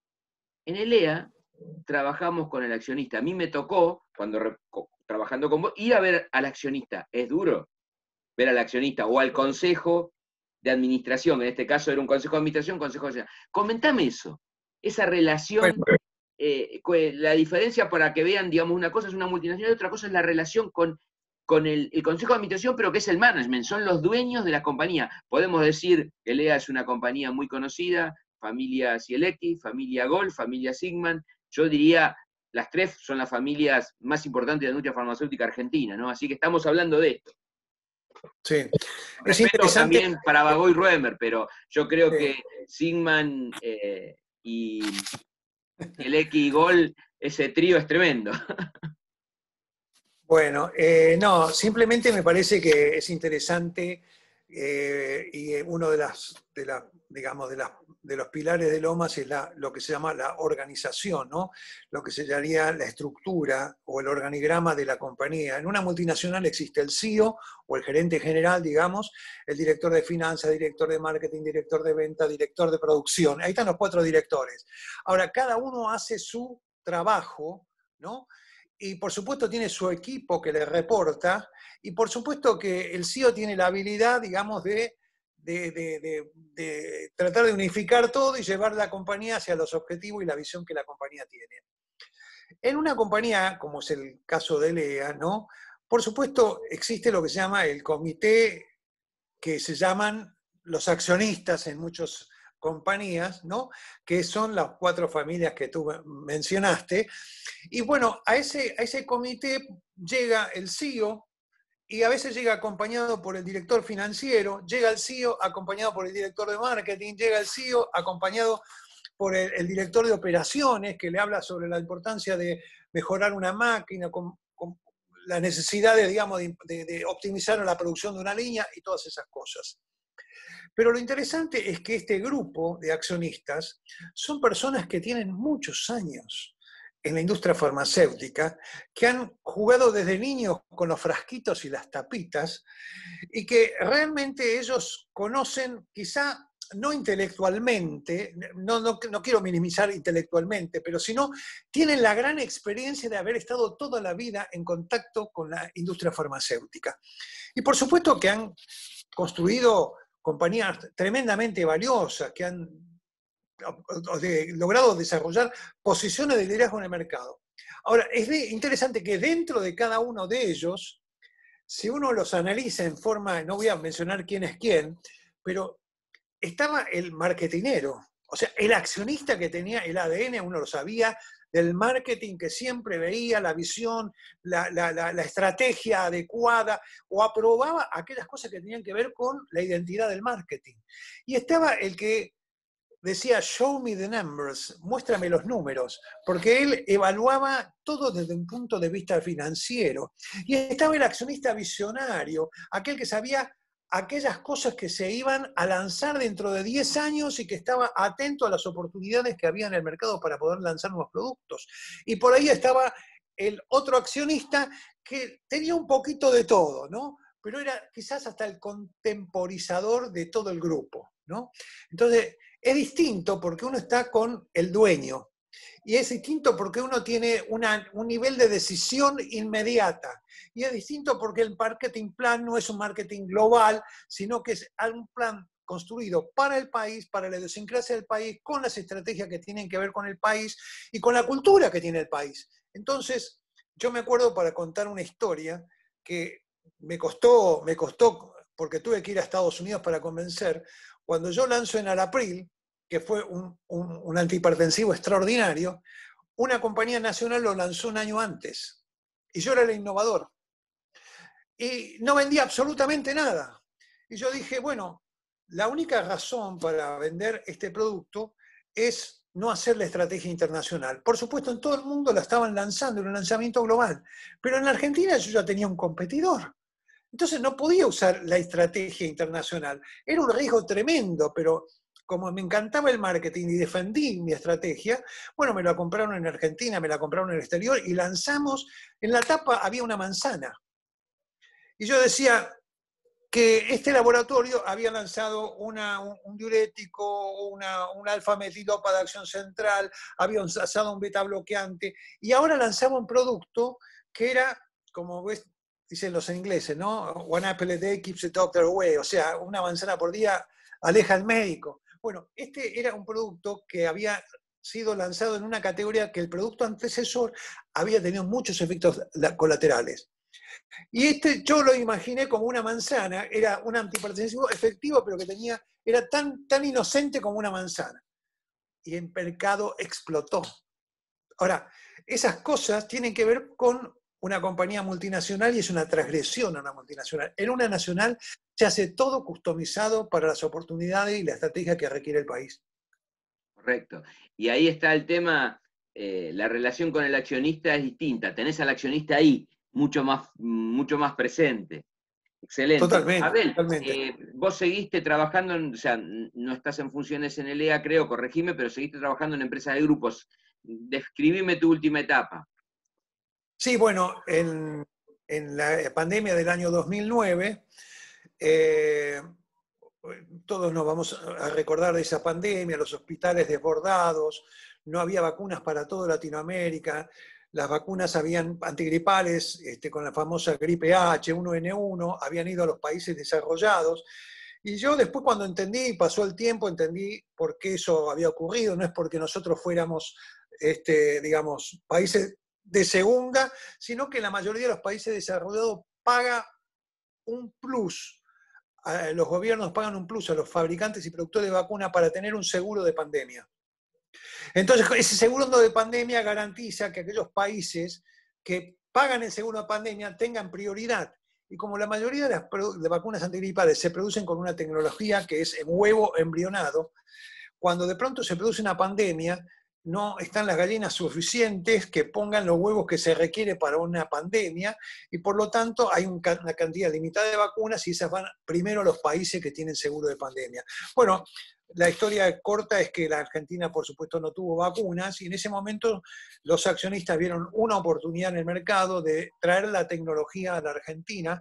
En el E A trabajamos con el accionista. A mí me tocó, cuando trabajando con vos, ir a ver al accionista. Es duro ver al accionista o al consejo de administración. En este caso era un consejo de administración, consejo de administración. Comentame eso, esa relación, Bueno, eh, la diferencia para que vean, digamos, una cosa es una multinacional y otra cosa es la relación con, con el, el consejo de administración, pero que es el management, son los dueños de la compañía. Podemos decir que L E A es una compañía muy conocida, familia Cielecki, familia Gol, familia Sigman. Yo diría, las tres son las familias más importantes de la industria farmacéutica argentina, ¿no? Así que estamos hablando de esto. sí. Es Respeto interesante. también para Bagoy Roemer, pero yo creo Sí. que Sigman eh, y el X y Gol, ese trío es tremendo. Bueno, eh, no, simplemente me parece que es interesante eh, y uno de las, de la, digamos, de, las, de los pilares de Lomas es la, lo que se llama la organización, ¿no? Lo que se llamaría la estructura o el organigrama de la compañía. En una multinacional existe el C E O o el gerente general, digamos, el director de finanzas, director de marketing, director de venta, director de producción. Ahí están los cuatro directores. Ahora, cada uno hace su trabajo, ¿no? Y por supuesto tiene su equipo que le reporta, y por supuesto que el C E O tiene la habilidad, digamos, de, de, de, de, de tratar de unificar todo y llevar la compañía hacia los objetivos y la visión que la compañía tiene. En una compañía, como es el caso de L E A, ¿no? Por supuesto existe lo que se llama el comité, que se llaman los accionistas en muchas compañías, ¿no? Que son las cuatro familias que tú mencionaste. Y bueno, a ese, a ese comité llega el C E O y a veces llega acompañado por el director financiero, llega el C E O acompañado por el director de marketing, llega el C E O acompañado por el, el director de operaciones, que le habla sobre la importancia de mejorar una máquina, con, con la necesidad de, digamos, de, de, de optimizar la producción de una línea y todas esas cosas. Pero lo interesante es que este grupo de accionistas son personas que tienen muchos años en la industria farmacéutica, que han jugado desde niños con los frasquitos y las tapitas, y que realmente ellos conocen, quizá no intelectualmente, no, no, no quiero minimizar intelectualmente, pero sino tienen la gran experiencia de haber estado toda la vida en contacto con la industria farmacéutica. Y por supuesto que han construido compañías tremendamente valiosas, que han de, logrado desarrollar posiciones de liderazgo en el mercado. Ahora, es de, interesante que dentro de cada uno de ellos, si uno los analiza en forma, no voy a mencionar quién es quién, pero estaba el marketinero, o sea, el accionista que tenía el A D N, uno lo sabía, del marketing, que siempre veía la visión, la, la, la, la estrategia adecuada, o aprobaba aquellas cosas que tenían que ver con la identidad del marketing. Y estaba el que decía, show me the numbers, muéstrame los números, porque él evaluaba todo desde un punto de vista financiero. Y estaba el accionista visionario, aquel que sabía aquellas cosas que se iban a lanzar dentro de diez años y que estaba atento a las oportunidades que había en el mercado para poder lanzar nuevos productos. Y por ahí estaba el otro accionista que tenía un poquito de todo, ¿no? Pero era quizás hasta el contemporizador de todo el grupo, ¿no? Entonces, es distinto porque uno está con el dueño, y es distinto porque uno tiene una, un nivel de decisión inmediata, y es distinto porque el marketing plan no es un marketing global, sino que es un plan construido para el país, para la idiosincrasia del país, con las estrategias que tienen que ver con el país y con la cultura que tiene el país. Entonces, yo me acuerdo, para contar una historia que me costó, me costó porque tuve que ir a Estados Unidos para convencer. Cuando yo lanzo Enalapril, que fue un, un, un antihipertensivo extraordinario, una compañía nacional lo lanzó un año antes, y yo era el innovador. Y no vendía absolutamente nada. Y yo dije, bueno, la única razón para vender este producto es no hacer la estrategia internacional. Por supuesto, en todo el mundo la estaban lanzando, era un lanzamiento global, pero en la Argentina yo ya tenía un competidor. Entonces no podía usar la estrategia internacional. Era un riesgo tremendo, pero como me encantaba el marketing y defendí mi estrategia, bueno, me la compraron en Argentina, me la compraron en el exterior y lanzamos, en la tapa había una manzana. Y yo decía que este laboratorio había lanzado una, un, un diurético, una, un alfa-metilopa de acción central, había lanzado un beta bloqueante, y ahora lanzaba un producto que era, como ves, dicen los ingleses, ¿no? One apple a day keeps the doctor away, o sea, una manzana por día aleja al médico. Bueno, este era un producto que había sido lanzado en una categoría que el producto antecesor había tenido muchos efectos colaterales. Y este yo lo imaginé como una manzana, era un antihipertensivo efectivo, pero que tenía, era tan, tan inocente como una manzana. Y el mercado explotó. Ahora, esas cosas tienen que ver con una compañía multinacional, y es una transgresión a una multinacional. En una nacional se hace todo customizado para las oportunidades y la estrategia que requiere el país. Correcto. Y ahí está el tema, eh, la relación con el accionista es distinta. Tenés al accionista ahí, mucho más, mucho más presente. Excelente. Totalmente, Abel, totalmente. eh, vos seguiste trabajando, en, o sea, no estás en funciones en el E A, creo, corregime, pero seguiste trabajando en empresas de grupos. Describime tu última etapa. Sí, bueno, en, en la pandemia del año dos mil nueve, eh, todos nos vamos a recordar de esa pandemia, los hospitales desbordados, no había vacunas para toda Latinoamérica, las vacunas habían antigripales, este, con la famosa gripe H uno N uno, habían ido a los países desarrollados. Y yo después, cuando entendí, pasó el tiempo, entendí por qué eso había ocurrido. No es porque nosotros fuéramos, este, digamos, países de segunda, sino que la mayoría de los países desarrollados paga un plus. Los gobiernos pagan un plus a los fabricantes y productores de vacunas para tener un seguro de pandemia. Entonces, ese seguro de pandemia garantiza que aquellos países que pagan el seguro de pandemia tengan prioridad. Y como la mayoría de las de vacunas antigripales se producen con una tecnología que es en huevo embrionado, cuando de pronto se produce una pandemia, no están las gallinas suficientes que pongan los huevos que se requiere para una pandemia, y por lo tanto hay una cantidad limitada de vacunas y esas van primero a los países que tienen seguro de pandemia. Bueno, la historia corta es que la Argentina, por supuesto, no tuvo vacunas, y en ese momento los accionistas vieron una oportunidad en el mercado de traer la tecnología a la Argentina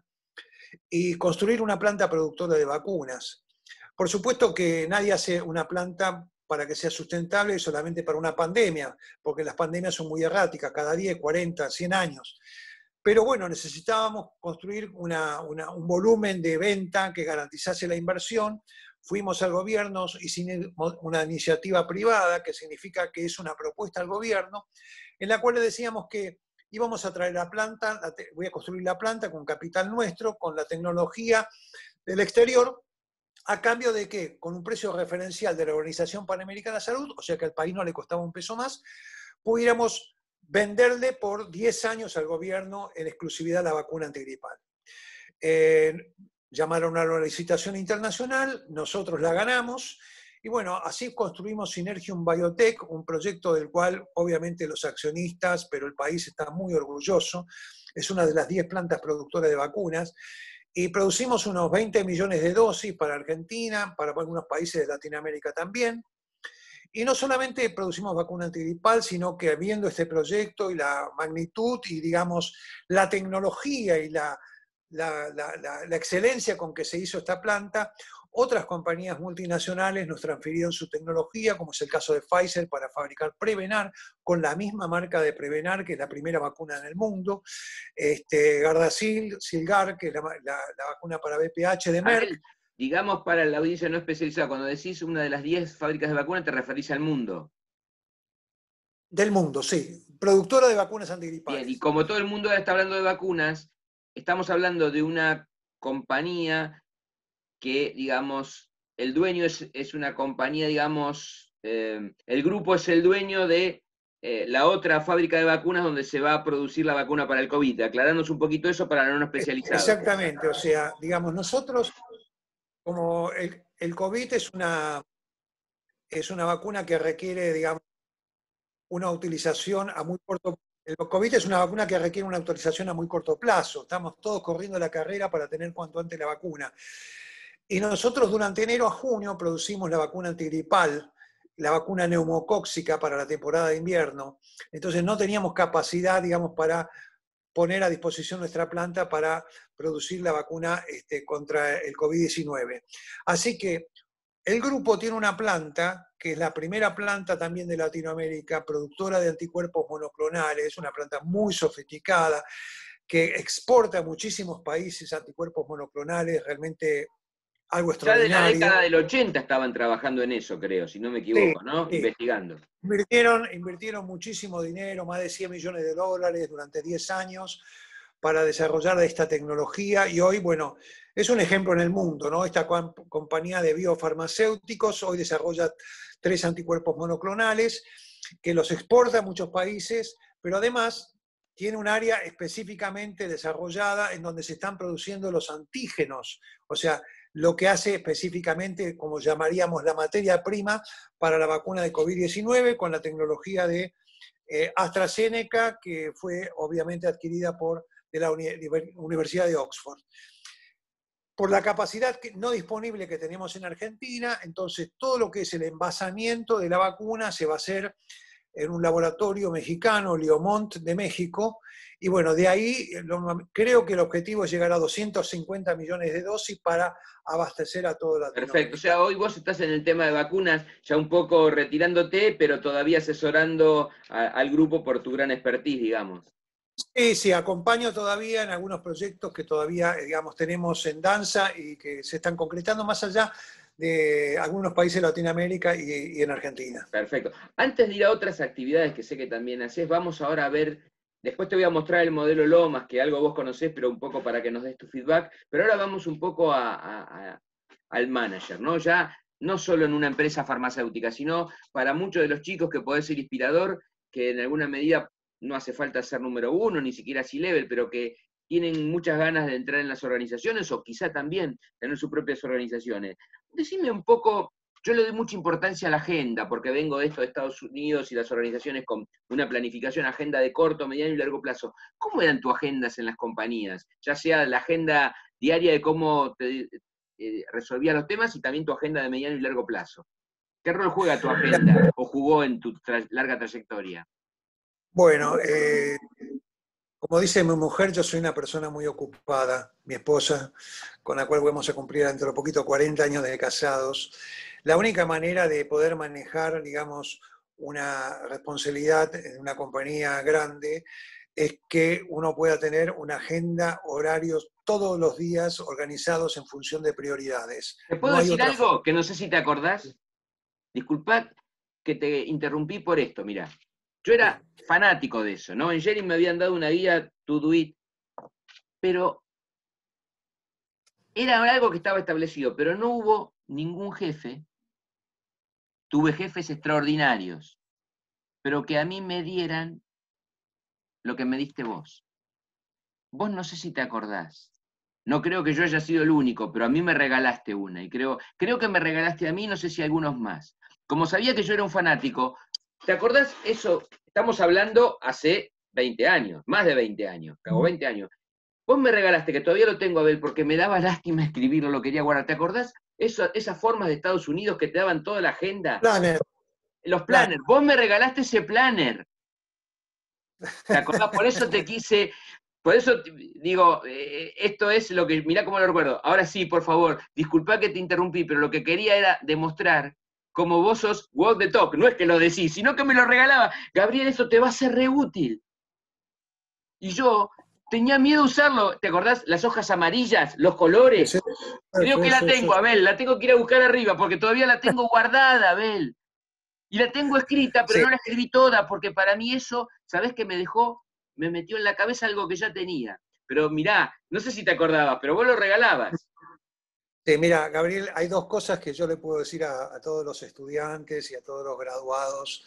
y construir una planta productora de vacunas. Por supuesto que nadie hace una planta para que sea sustentable solamente para una pandemia, porque las pandemias son muy erráticas, cada diez, cuarenta, cien años. Pero bueno, necesitábamos construir una, una, un volumen de venta que garantizase la inversión. Fuimos al gobierno, hicimos una iniciativa privada, que significa que es una propuesta al gobierno, en la cual le decíamos que íbamos a traer la planta, la voy a construir la planta con capital nuestro, con la tecnología del exterior, ¿a cambio de qué? Con un precio referencial de la Organización Panamericana de Salud, o sea que al país no le costaba un peso más, pudiéramos venderle por diez años al gobierno en exclusividad la vacuna antigripal. Eh, llamaron a una licitación internacional, nosotros la ganamos, y bueno, así construimos Synergium Biotech, un proyecto del cual obviamente los accionistas, pero el país está muy orgulloso. Es una de las diez plantas productoras de vacunas, y producimos unos veinte millones de dosis para Argentina, para algunos países de Latinoamérica también. Y no solamente producimos vacuna antigripal, sino que viendo este proyecto y la magnitud y, digamos, la tecnología y la, la, la, la, la excelencia con que se hizo esta planta, otras compañías multinacionales nos transfirieron su tecnología, como es el caso de Pfizer, para fabricar Prevenar, con la misma marca de Prevenar, que es la primera vacuna en el mundo. Este, Gardasil, Silgar, que es la, la, la vacuna para V P H de Merck. Ver, digamos, para la audiencia no especializada, cuando decís una de las diez fábricas de vacunas, te referís al mundo. Del mundo, sí. Productora de vacunas antigripales. Bien, y como todo el mundo ahora está hablando de vacunas, estamos hablando de una compañía que, digamos, el dueño es, es una compañía, digamos, eh, el grupo es el dueño de eh, la otra fábrica de vacunas donde se va a producir la vacuna para el COVID. Aclararnos un poquito eso para no especializados. Exactamente, o sea, digamos, nosotros, como el, el COVID es una, es una vacuna que requiere, digamos, una utilización a muy corto plazo. El COVID es una vacuna que requiere una autorización a muy corto plazo. Estamos todos corriendo la carrera para tener cuanto antes la vacuna. Y nosotros durante enero a junio producimos la vacuna antigripal, la vacuna neumocóxica para la temporada de invierno. Entonces no teníamos capacidad, digamos, para poner a disposición nuestra planta para producir la vacuna este, contra el COVID diecinueve. Así que el grupo tiene una planta, que es la primera planta también de Latinoamérica, productora de anticuerpos monoclonales, una planta muy sofisticada, que exporta a muchísimos países anticuerpos monoclonales, realmente algo extraordinario. Ya de la década del ochenta estaban trabajando en eso, creo, si no me equivoco, sí, ¿no? Sí. Investigando. Invirtieron, invirtieron muchísimo dinero, más de cien millones de dólares durante diez años para desarrollar esta tecnología, y hoy, bueno, es un ejemplo en el mundo, ¿no? Esta compañía de biofarmacéuticos hoy desarrolla tres anticuerpos monoclonales que los exporta a muchos países, pero además tiene un área específicamente desarrollada en donde se están produciendo los antígenos, o sea, lo que hace específicamente, como llamaríamos, la materia prima para la vacuna de COVID diecinueve, con la tecnología de eh, AstraZeneca, que fue obviamente adquirida por de la Universidad de Oxford. Por la capacidad no disponible que tenemos en Argentina, entonces todo lo que es el envasamiento de la vacuna se va a hacer en un laboratorio mexicano, Leomont de México, y bueno, de ahí creo que el objetivo es llegar a doscientos cincuenta millones de dosis para abastecer a toda la Perfecto, o sea, hoy vos estás en el tema de vacunas ya un poco retirándote, pero todavía asesorando a, al grupo por tu gran expertise, digamos. Sí, sí, acompaño todavía en algunos proyectos que todavía, digamos, tenemos en danza y que se están concretando más allá de algunos países de Latinoamérica y, y en Argentina. Perfecto. Antes de ir a otras actividades que sé que también haces, vamos ahora a ver, después te voy a mostrar el modelo Lomas, que algo vos conocés, pero un poco para que nos des tu feedback, pero ahora vamos un poco a, a, a, al manager, ¿no? Ya no solo en una empresa farmacéutica, sino para muchos de los chicos que podés ser inspirador, que en alguna medida no hace falta ser número uno, ni siquiera C-level, pero que tienen muchas ganas de entrar en las organizaciones o quizá también tener sus propias organizaciones. Decime un poco, yo le doy mucha importancia a la agenda, porque vengo de esto de Estados Unidos y las organizaciones con una planificación, agenda de corto, mediano y largo plazo. ¿Cómo eran tus agendas en las compañías? Ya sea la agenda diaria de cómo te, eh, resolvías los temas y también tu agenda de mediano y largo plazo. ¿Qué rol juega tu agenda o jugó en tu tra larga trayectoria? Bueno, eh, como dice mi mujer, yo soy una persona muy ocupada, mi esposa, con la cual vamos a cumplir dentro de poquito cuarenta años de casados. La única manera de poder manejar, digamos, una responsabilidad en una compañía grande es que uno pueda tener una agenda, horarios todos los días organizados en función de prioridades. ¿Te puedo No hay decir otra forma. algo que no sé si te acordás? Disculpad que te interrumpí por esto, mirá. Yo era fanático de eso, ¿no? En Jerry me habían dado una guía to do it, pero era algo que estaba establecido, pero no hubo ningún jefe, tuve jefes extraordinarios, pero que a mí me dieran lo que me diste vos. Vos no sé si te acordás. No creo que yo haya sido el único, pero a mí me regalaste una, y creo, creo que me regalaste a mí, no sé si algunos más. Como sabía que yo era un fanático, ¿te acordás eso? Estamos hablando hace veinte años, más de veinte años, o veinte años. Vos me regalaste, que todavía lo tengo, Abel, porque me daba lástima escribirlo, lo quería guardar. ¿Te acordás? Eso, esas formas de Estados Unidos que te daban toda la agenda. Planner, Los planner. planners. Vos me regalaste ese planner. ¿Te acordás? Por eso te quise, por eso digo, eh, esto es lo que, mirá cómo lo recuerdo. Ahora sí, por favor, disculpa que te interrumpí, pero lo que quería era demostrar cómo vos sos walk the talk. No es que lo decís, sino que me lo regalaba. Gabriel, eso te va a ser re útil. Y yo tenía miedo de usarlo. ¿Te acordás? Las hojas amarillas, los colores. Sí, Creo que sí, la sí, sí. tengo, Abel. La tengo que ir a buscar arriba, porque todavía la tengo guardada, Abel. Y la tengo escrita, pero Sí, no la escribí toda, porque para mí eso, ¿sabés qué me dejó? Me metió en la cabeza algo que ya tenía. Pero mirá, no sé si te acordabas, pero vos lo regalabas. sí, mira, Gabriel, hay dos cosas que yo le puedo decir a, a todos los estudiantes y a todos los graduados.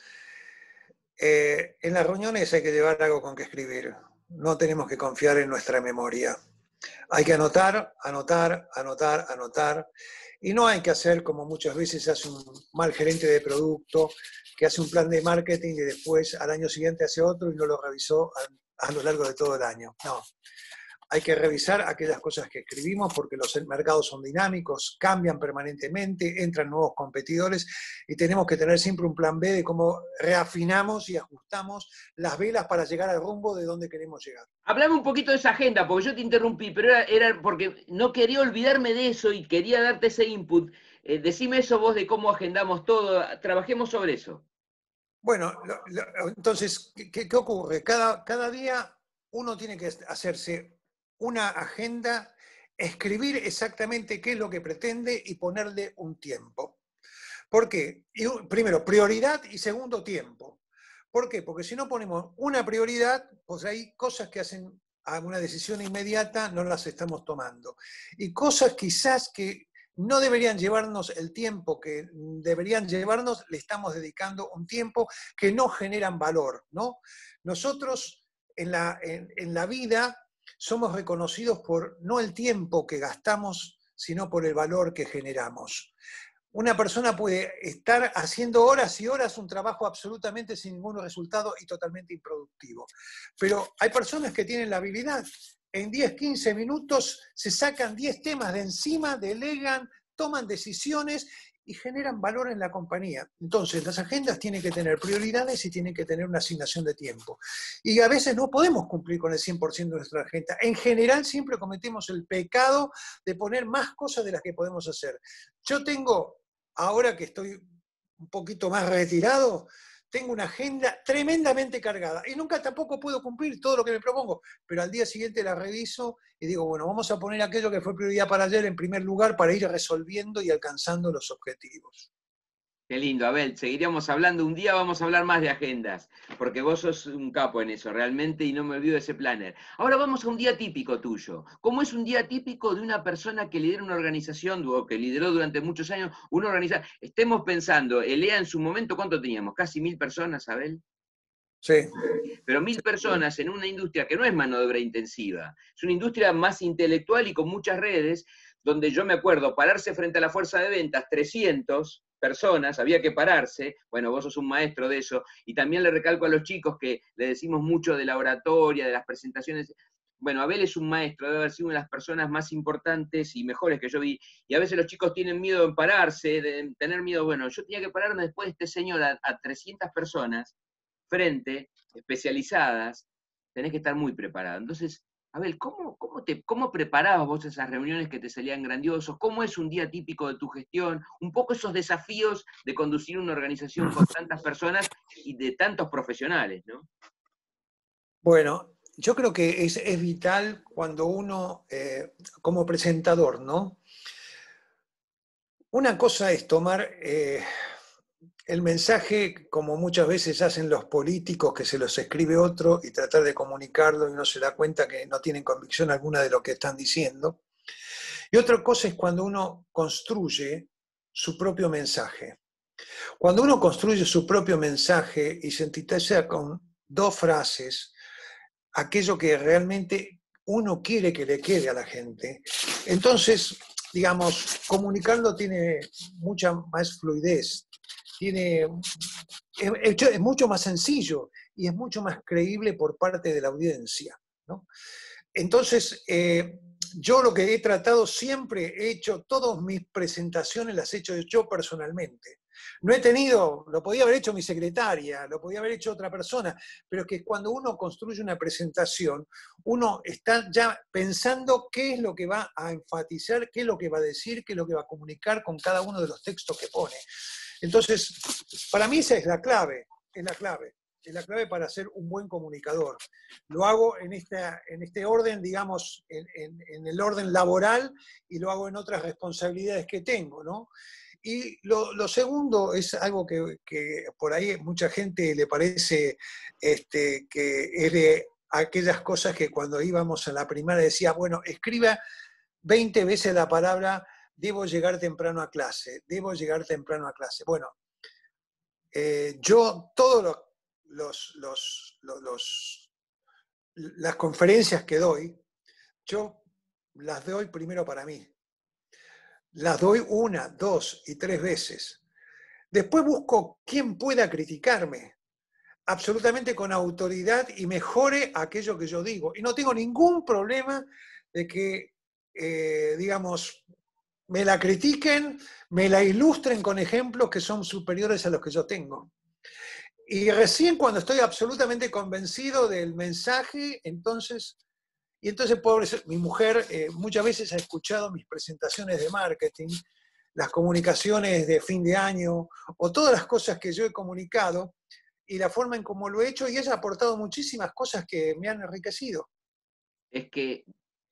Eh, en las reuniones hay que llevar algo con que escribir. No tenemos que confiar en nuestra memoria. Hay que anotar, anotar, anotar, anotar. Y no hay que hacer como muchas veces hace un mal gerente de producto, que hace un plan de marketing y después al año siguiente hace otro y no lo revisó a, a lo largo de todo el año. No. Hay que revisar aquellas cosas que escribimos porque los mercados son dinámicos, cambian permanentemente, entran nuevos competidores y tenemos que tener siempre un plan B de cómo reafinamos y ajustamos las velas para llegar al rumbo de donde queremos llegar. Hablame un poquito de esa agenda, porque yo te interrumpí, pero era, era porque no quería olvidarme de eso y quería darte ese input. Eh, decime eso vos de cómo agendamos todo, trabajemos sobre eso. Bueno, lo, lo, entonces, ¿qué, qué ocurre? Cada, cada día uno tiene que hacerse una agenda, escribir exactamente qué es lo que pretende y ponerle un tiempo. ¿Por qué? Y, primero, prioridad y segundo, tiempo. ¿Por qué? Porque si no ponemos una prioridad, pues hay cosas que hacen a una decisión inmediata, no las estamos tomando. Y cosas quizás que no deberían llevarnos el tiempo que deberían llevarnos, le estamos dedicando un tiempo que no generan valor, ¿no? Nosotros en la, en, en la vida somos reconocidos por no el tiempo que gastamos, sino por el valor que generamos. Una persona puede estar haciendo horas y horas un trabajo absolutamente sin ningún resultado y totalmente improductivo. Pero hay personas que tienen la habilidad. En diez, quince minutos se sacan diez temas de encima, delegan, toman decisiones y generan valor en la compañía. Entonces, las agendas tienen que tener prioridades y tienen que tener una asignación de tiempo. Y a veces no podemos cumplir con el cien por ciento de nuestra agenda. En general, siempre cometemos el pecado de poner más cosas de las que podemos hacer. Yo tengo, ahora que estoy un poquito más retirado, tengo una agenda tremendamente cargada y nunca tampoco puedo cumplir todo lo que me propongo, pero al día siguiente la reviso y digo, bueno, vamos a poner aquello que fue prioridad para ayer en primer lugar para ir resolviendo y alcanzando los objetivos. Qué lindo, Abel. Seguiríamos hablando. Un día vamos a hablar más de agendas, porque vos sos un capo en eso, realmente, y no me olvido de ese planner. Ahora vamos a un día típico tuyo. ¿Cómo es un día típico de una persona que lidera una organización, o que lideró durante muchos años una organización? Estemos pensando, E L E A en su momento, ¿cuánto teníamos? ¿Casi mil personas, Abel? Sí. Pero mil personas en una industria que no es mano de obra intensiva, es una industria más intelectual y con muchas redes, donde yo me acuerdo pararse frente a la fuerza de ventas, trescientas personas, había que pararse, bueno, vos sos un maestro de eso, y también le recalco a los chicos que le decimos mucho de la oratoria, de las presentaciones. Bueno, Abel es un maestro, debe haber sido una de las personas más importantes y mejores que yo vi, y a veces los chicos tienen miedo en pararse, de tener miedo, bueno, yo tenía que pararme después de este señor a, a trescientas personas, frente, especializadas, tenés que estar muy preparado. Entonces, Abel, ¿cómo, cómo, te, ¿cómo preparabas vos esas reuniones que te salían grandiosos? ¿Cómo es un día típico de tu gestión? Un poco esos desafíos de conducir una organización con tantas personas y de tantos profesionales, ¿no? Bueno, yo creo que es, es vital cuando uno, eh, como presentador, ¿no? Una cosa es tomar eh, el mensaje, como muchas veces hacen los políticos, que se los escribe otro y tratar de comunicarlo y no se da cuenta que no tienen convicción alguna de lo que están diciendo. Y otra cosa es cuando uno construye su propio mensaje. Cuando uno construye su propio mensaje y sintetiza con dos frases aquello que realmente uno quiere que le quede a la gente, entonces, digamos, comunicando tiene mucha más fluidez, tiene, es, es mucho más sencillo y es mucho más creíble por parte de la audiencia, ¿no? Entonces, eh, yo lo que he tratado siempre, he hecho todas mis presentaciones, las he hecho yo personalmente. No he tenido, lo podía haber hecho mi secretaria, lo podía haber hecho otra persona, pero es que cuando uno construye una presentación, uno está ya pensando qué es lo que va a enfatizar, qué es lo que va a decir, qué es lo que va a comunicar con cada uno de los textos que pone. Entonces, para mí esa es la clave, es la clave. Es la clave para ser un buen comunicador. Lo hago en, esta, en este orden, digamos, en, en, en el orden laboral y lo hago en otras responsabilidades que tengo, ¿no? Y lo, lo segundo es algo que, que por ahí mucha gente le parece este, que es de aquellas cosas que cuando íbamos a la primaria decía, bueno, escriba veinte veces la palabra debo llegar temprano a clase, debo llegar temprano a clase. Bueno, eh, yo todos los Los, los, los, los, las conferencias que doy, yo las doy primero para mí. Las doy una, dos y tres veces. Después busco quién pueda criticarme, absolutamente con autoridad y mejore aquello que yo digo. Y no tengo ningún problema de que, eh, digamos, me la critiquen, me la ilustren con ejemplos que son superiores a los que yo tengo. Y recién cuando estoy absolutamente convencido del mensaje, entonces, y entonces, pobre, mi mujer eh, muchas veces ha escuchado mis presentaciones de marketing, las comunicaciones de fin de año, o todas las cosas que yo he comunicado, y la forma en cómo lo he hecho, y ella ha aportado muchísimas cosas que me han enriquecido. Es que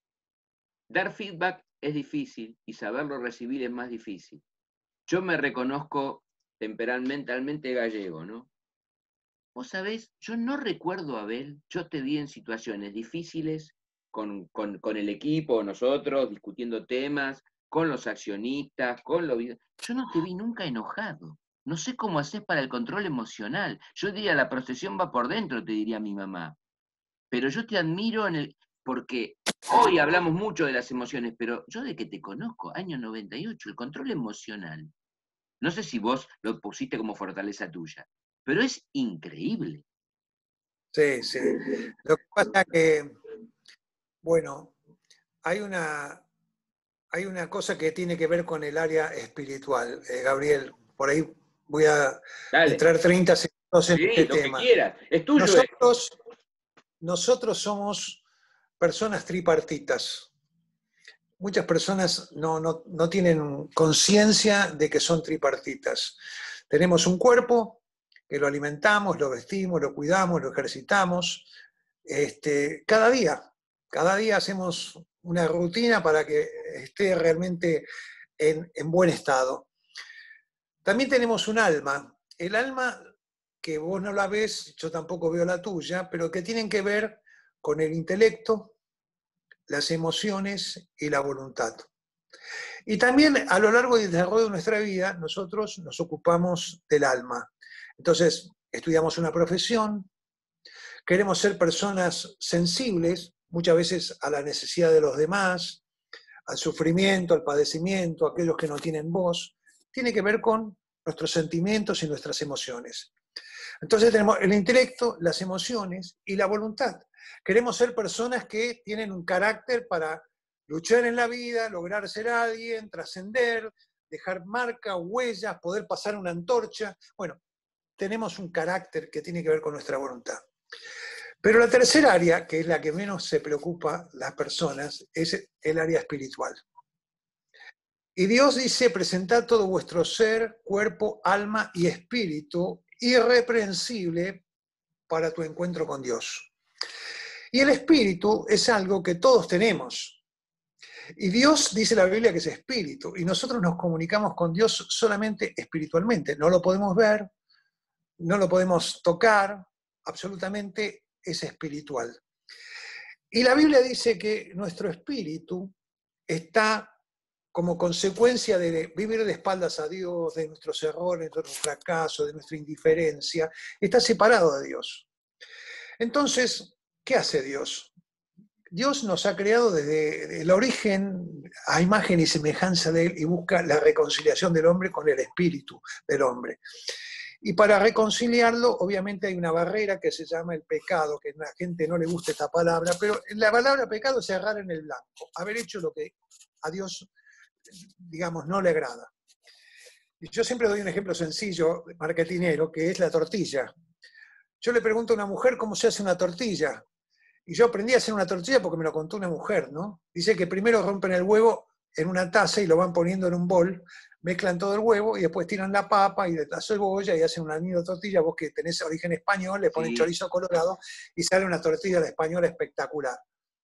dar feedback es difícil y saberlo recibir es más difícil. Yo me reconozco temperamentalmente gallego, ¿no? Vos sabés, yo no recuerdo, Abel, yo te vi en situaciones difíciles con, con, con el equipo, nosotros, discutiendo temas, con los accionistas, con los... Yo no te vi nunca enojado. No sé cómo haces para el control emocional. Yo diría, la procesión va por dentro, te diría mi mamá. Pero yo te admiro en el... porque hoy hablamos mucho de las emociones, pero yo de que te conozco, año noventa y ocho, el control emocional, no sé si vos lo pusiste como fortaleza tuya, pero es increíble. Sí, sí. Lo que pasa es que, bueno, hay una, hay una cosa que tiene que ver con el área espiritual. Eh, Gabriel, por ahí voy a Dale. entrar treinta segundos en Sí, este lo que tema. quieras. Es tuyo esto. Nosotros, nosotros somos personas tripartitas. Muchas personas no, no, no tienen conciencia de que son tripartitas. Tenemos un cuerpo que lo alimentamos, lo vestimos, lo cuidamos, lo ejercitamos. Este, cada día, cada día hacemos una rutina para que esté realmente en, en buen estado. También tenemos un alma. El alma, que vos no la ves, yo tampoco veo la tuya, pero que tienen que ver con el intelecto, las emociones y la voluntad. Y también a lo largo del desarrollo de nuestra vida, nosotros nos ocupamos del alma. Entonces, estudiamos una profesión, queremos ser personas sensibles, muchas veces a la necesidad de los demás, al sufrimiento, al padecimiento, a aquellos que no tienen voz. Tiene que ver con nuestros sentimientos y nuestras emociones. Entonces tenemos el intelecto, las emociones y la voluntad. Queremos ser personas que tienen un carácter para luchar en la vida, lograr ser alguien, trascender, dejar marca, huellas, poder pasar una antorcha. Bueno, tenemos un carácter que tiene que ver con nuestra voluntad. Pero la tercera área, que es la que menos se preocupa las personas, es el área espiritual. Y Dios dice, presentad todo vuestro ser, cuerpo, alma y espíritu irreprensible para tu encuentro con Dios. Y el espíritu es algo que todos tenemos. Y Dios, dice la Biblia, que es espíritu. Y nosotros nos comunicamos con Dios solamente espiritualmente. No lo podemos ver, no lo podemos tocar, absolutamente es espiritual. Y la Biblia dice que nuestro espíritu está como consecuencia de vivir de espaldas a Dios, de nuestros errores, de nuestros fracasos, de nuestra indiferencia, está separado de Dios. Entonces, ¿qué hace Dios? Dios nos ha creado desde el origen a imagen y semejanza de Él y busca la reconciliación del hombre con el espíritu del hombre. Y para reconciliarlo, obviamente hay una barrera que se llama el pecado, que a la gente no le gusta esta palabra, pero la palabra pecado es errar en el blanco, haber hecho lo que a Dios, digamos, no le agrada. Y yo siempre doy un ejemplo sencillo, marketinero, que es la tortilla. Yo le pregunto a una mujer cómo se hace una tortilla. Y yo aprendí a hacer una tortilla porque me lo contó una mujer, ¿no? Dice que primero rompen el huevo en una taza y lo van poniendo en un bol, mezclan todo el huevo y después tiran la papa y la cebolla y hacen una nido tortilla. Vos que tenés origen español, le ponen sí. chorizo colorado y sale una tortilla de español espectacular.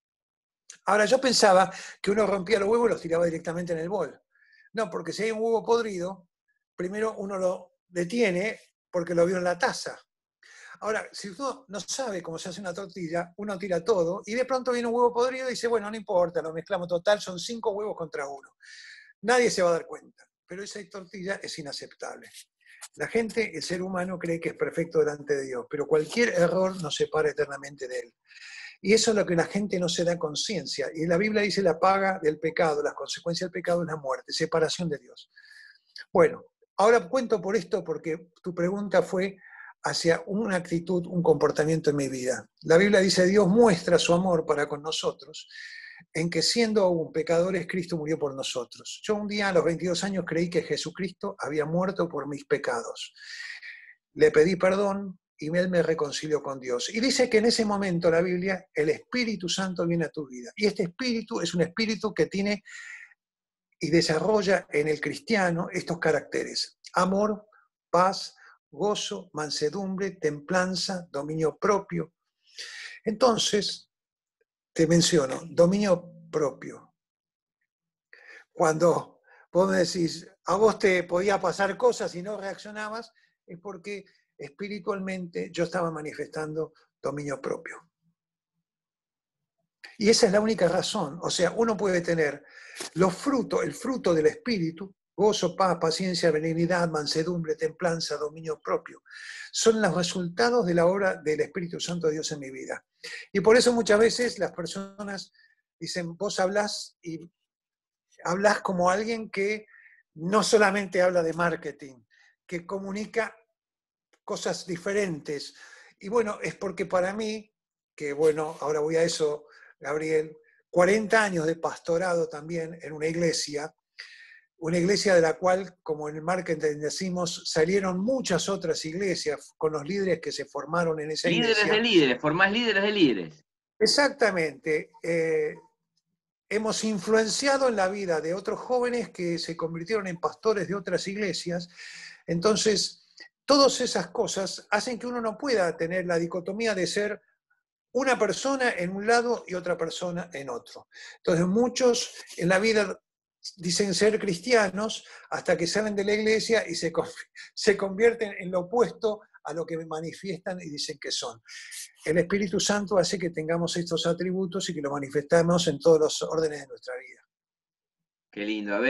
Ahora, yo pensaba que uno rompía los huevos y los tiraba directamente en el bol. No, porque si hay un huevo podrido, primero uno lo detiene porque lo vio en la taza. Ahora, si uno no sabe cómo se hace una tortilla, uno tira todo y de pronto viene un huevo podrido y dice, bueno, no importa, lo mezclamos total, son cinco huevos contra uno. Nadie se va a dar cuenta, pero esa tortilla es inaceptable. La gente, el ser humano, cree que es perfecto delante de Dios, pero cualquier error nos separa eternamente de Él. Y eso es lo que la gente no se da conciencia. Y la Biblia dice la paga del pecado, las consecuencias del pecado es la muerte, separación de Dios. Bueno, ahora cuento por esto porque tu pregunta fue hacia una actitud, un comportamiento en mi vida. La Biblia dice, Dios muestra su amor para con nosotros, en que siendo aún pecadores, Cristo murió por nosotros. Yo un día a los veintidós años creí que Jesucristo había muerto por mis pecados. Le pedí perdón y Él me reconcilió con Dios. Y dice que en ese momento la Biblia, el Espíritu Santo viene a tu vida. Y este espíritu es un espíritu que tiene y desarrolla en el cristiano estos caracteres: amor, paz, gozo, mansedumbre, templanza, dominio propio. Entonces, te menciono, dominio propio. Cuando vos me decís, a vos te podía pasar cosas y no reaccionabas, es porque espiritualmente yo estaba manifestando dominio propio. Y esa es la única razón. O sea, uno puede tener los frutos, el fruto del espíritu, gozo, paz, paciencia, benignidad, mansedumbre, templanza, dominio propio. Son los resultados de la obra del Espíritu Santo de Dios en mi vida. Y por eso muchas veces las personas dicen, vos hablás y hablás como alguien que no solamente habla de marketing, que comunica cosas diferentes. Y bueno, es porque para mí, que bueno, ahora voy a eso, Gabriel, cuarenta años de pastorado también en una iglesia, una iglesia de la cual, como en el marketing decimos, salieron muchas otras iglesias con los líderes que se formaron en esa líderes iglesia. Líderes de líderes, formás líderes de líderes. Exactamente. Eh, hemos influenciado en la vida de otros jóvenes que se convirtieron en pastores de otras iglesias. Entonces, todas esas cosas hacen que uno no pueda tener la dicotomía de ser una persona en un lado y otra persona en otro. Entonces, muchos en la vida dicen ser cristianos hasta que salen de la iglesia y se, se convierten en lo opuesto a lo que manifiestan y dicen que son. El Espíritu Santo hace que tengamos estos atributos y que los manifestamos en todos los órdenes de nuestra vida. Qué lindo, Abel.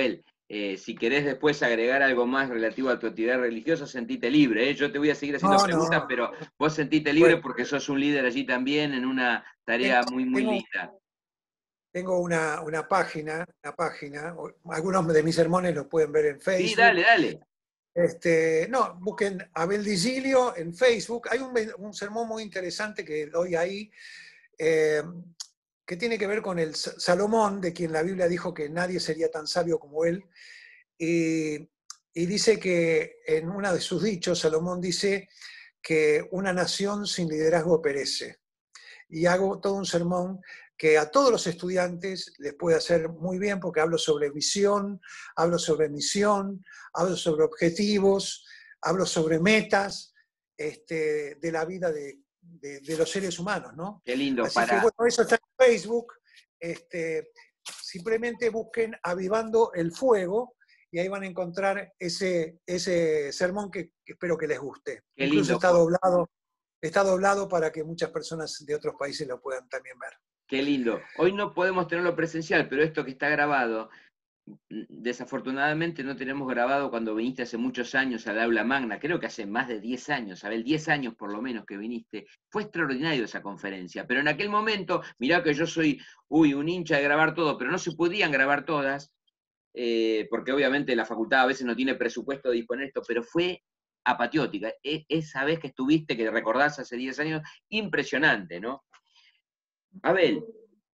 Eh, si querés después agregar algo más relativo a tu actividad religiosa, sentite libre. ¿eh? Yo te voy a seguir haciendo No, preguntas, no. pero vos sentite libre Bueno, porque sos un líder allí también en una tengo, tarea muy, muy tengo, linda. tengo una, una página, una página, algunos de mis sermones los pueden ver en Sí, dale, Facebook. dale. Este, no, busquen Abel Di Gilio en Facebook. Hay un, un sermón muy interesante que doy ahí, eh, que tiene que ver con el Salomón, de quien la Biblia dijo que nadie sería tan sabio como él. Y, y dice que en uno de sus dichos, Salomón dice que una nación sin liderazgo perece. Y hago todo un sermón que a todos los estudiantes les puede hacer muy bien, porque hablo sobre visión, hablo sobre misión, hablo sobre objetivos, hablo sobre metas este, de la vida de, de, de, los seres humanos, ¿no? Qué lindo. Así que Para, bueno, eso está en Facebook. Este, simplemente busquen Avivando el Fuego y ahí van a encontrar ese, ese sermón que, que espero que les guste. qué Incluso lindo. está doblado Está doblado para que muchas personas de otros países lo puedan también ver. Qué lindo. Hoy no podemos tenerlo presencial, pero esto que está grabado, desafortunadamente no tenemos grabado cuando viniste hace muchos años al aula magna, creo que hace más de diez años, Abel, diez años por lo menos que viniste. Fue extraordinario esa conferencia, pero en aquel momento, mirá que yo soy, uy, un hincha de grabar todo, pero no se podían grabar todas, eh, porque obviamente la facultad a veces no tiene presupuesto de disponer esto, pero fue apatiótica. E esa vez que estuviste, que recordás hace diez años, impresionante, ¿no? Abel,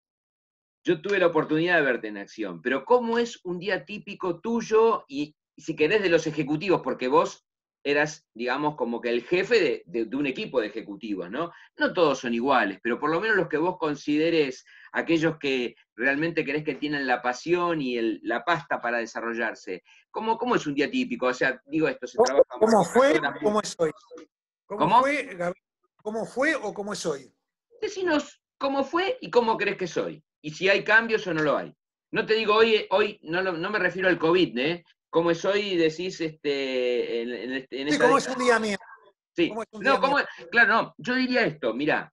yo tuve la oportunidad de verte en acción, pero ¿cómo es un día típico tuyo y, si querés, de los ejecutivos? Porque vos eras, digamos, como que el jefe de, de, de un equipo de ejecutivos, ¿no? No todos son iguales, pero por lo menos los que vos consideres aquellos que realmente querés que tienen la pasión y el, la pasta para desarrollarse. ¿Cómo, ¿Cómo es un día típico? O sea, digo esto, se trabaja ¿Cómo fue horas. o cómo es hoy? ¿Cómo ¿Cómo? fue, Gabriel? ¿Cómo fue o cómo es hoy? Decinos cómo fue y cómo crees que soy. Y si hay cambios o no lo hay. No te digo hoy, hoy no, no me refiero al COVID, ¿eh? Cómo es hoy, decís este, en, en, en Sí, esta ¿cómo es década. un día mío? Sí. ¿Cómo es un No, día mío? ¿cómo es? Claro, no. Yo diría esto, mirá.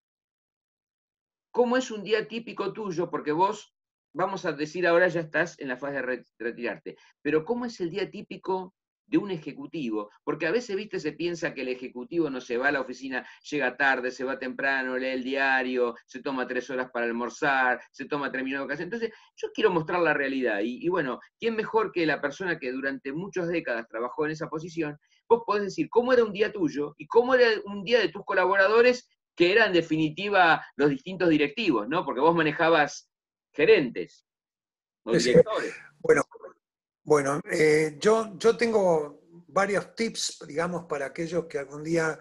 ¿Cómo es un día típico tuyo? Porque vos, vamos a decir ahora ya estás en la fase de re retirarte. Pero ¿cómo es el día típico de un ejecutivo? Porque a veces, viste, se piensa que el ejecutivo no se va a la oficina, llega tarde, se va temprano, lee el diario, se toma tres horas para almorzar, se toma tres minutos de vacaciones. Entonces, yo quiero mostrar la realidad. Y, y bueno, ¿quién mejor que la persona que durante muchas décadas trabajó en esa posición? Vos podés decir cómo era un día tuyo y cómo era un día de tus colaboradores, que eran en definitiva los distintos directivos, ¿no? Porque vos manejabas gerentes o Sí, sí. directores. Bueno, bueno eh, yo, yo tengo varios tips, digamos, para aquellos que algún día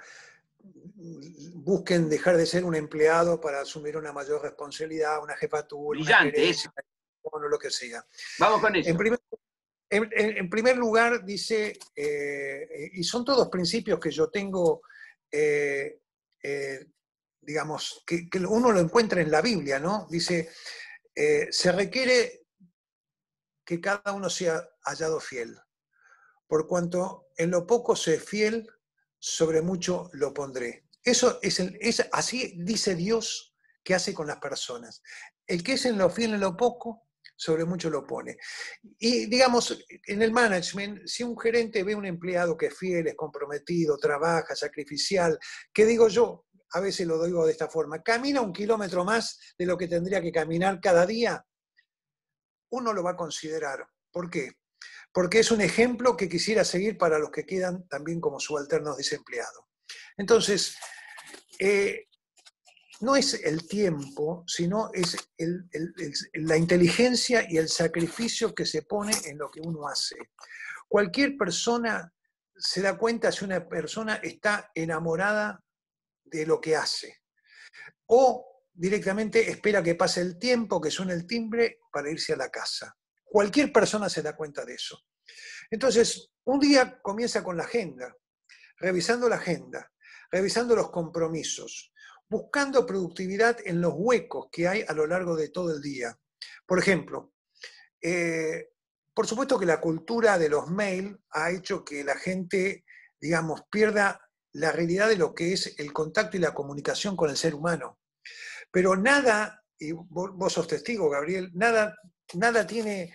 busquen dejar de ser un empleado para asumir una mayor responsabilidad, una jefatura, una Brillante eso. gerencia, o lo que sea. Vamos con En eso. primer, en, en primer lugar, dice, eh, y son todos principios que yo tengo, eh, eh, digamos, que, que uno lo encuentra en la Biblia, ¿no? Dice, eh, se requiere que cada uno sea hallado fiel, por cuanto en lo poco sé fiel, sobre mucho lo pondré. Eso es, el, es así dice Dios que hace con las personas. El que es en lo fiel en lo poco, sobre mucho lo pone. Y digamos, en el management, si un gerente ve a un empleado que es fiel, es comprometido, trabaja, sacrificial, ¿qué digo yo? A veces lo digo de esta forma, camina un kilómetro más de lo que tendría que caminar cada día, uno lo va a considerar. ¿Por qué? Porque es un ejemplo que quisiera seguir para los que quedan también como subalternos desempleados. Entonces, eh, no es el tiempo, sino es el, el, el, la inteligencia y el sacrificio que se pone en lo que uno hace. Cualquier persona se da cuenta si una persona está enamorada de lo que hace o directamente espera que pase el tiempo, que suene el timbre para irse a la casa. Cualquier persona se da cuenta de eso. Entonces, un día comienza con la agenda, revisando la agenda, revisando los compromisos, buscando productividad en los huecos que hay a lo largo de todo el día. Por ejemplo, eh, por supuesto que la cultura de los mails ha hecho que la gente, digamos, pierda la realidad de lo que es el contacto y la comunicación con el ser humano. Pero nada, y vos, vos sos testigo, Gabriel, nada, nada tiene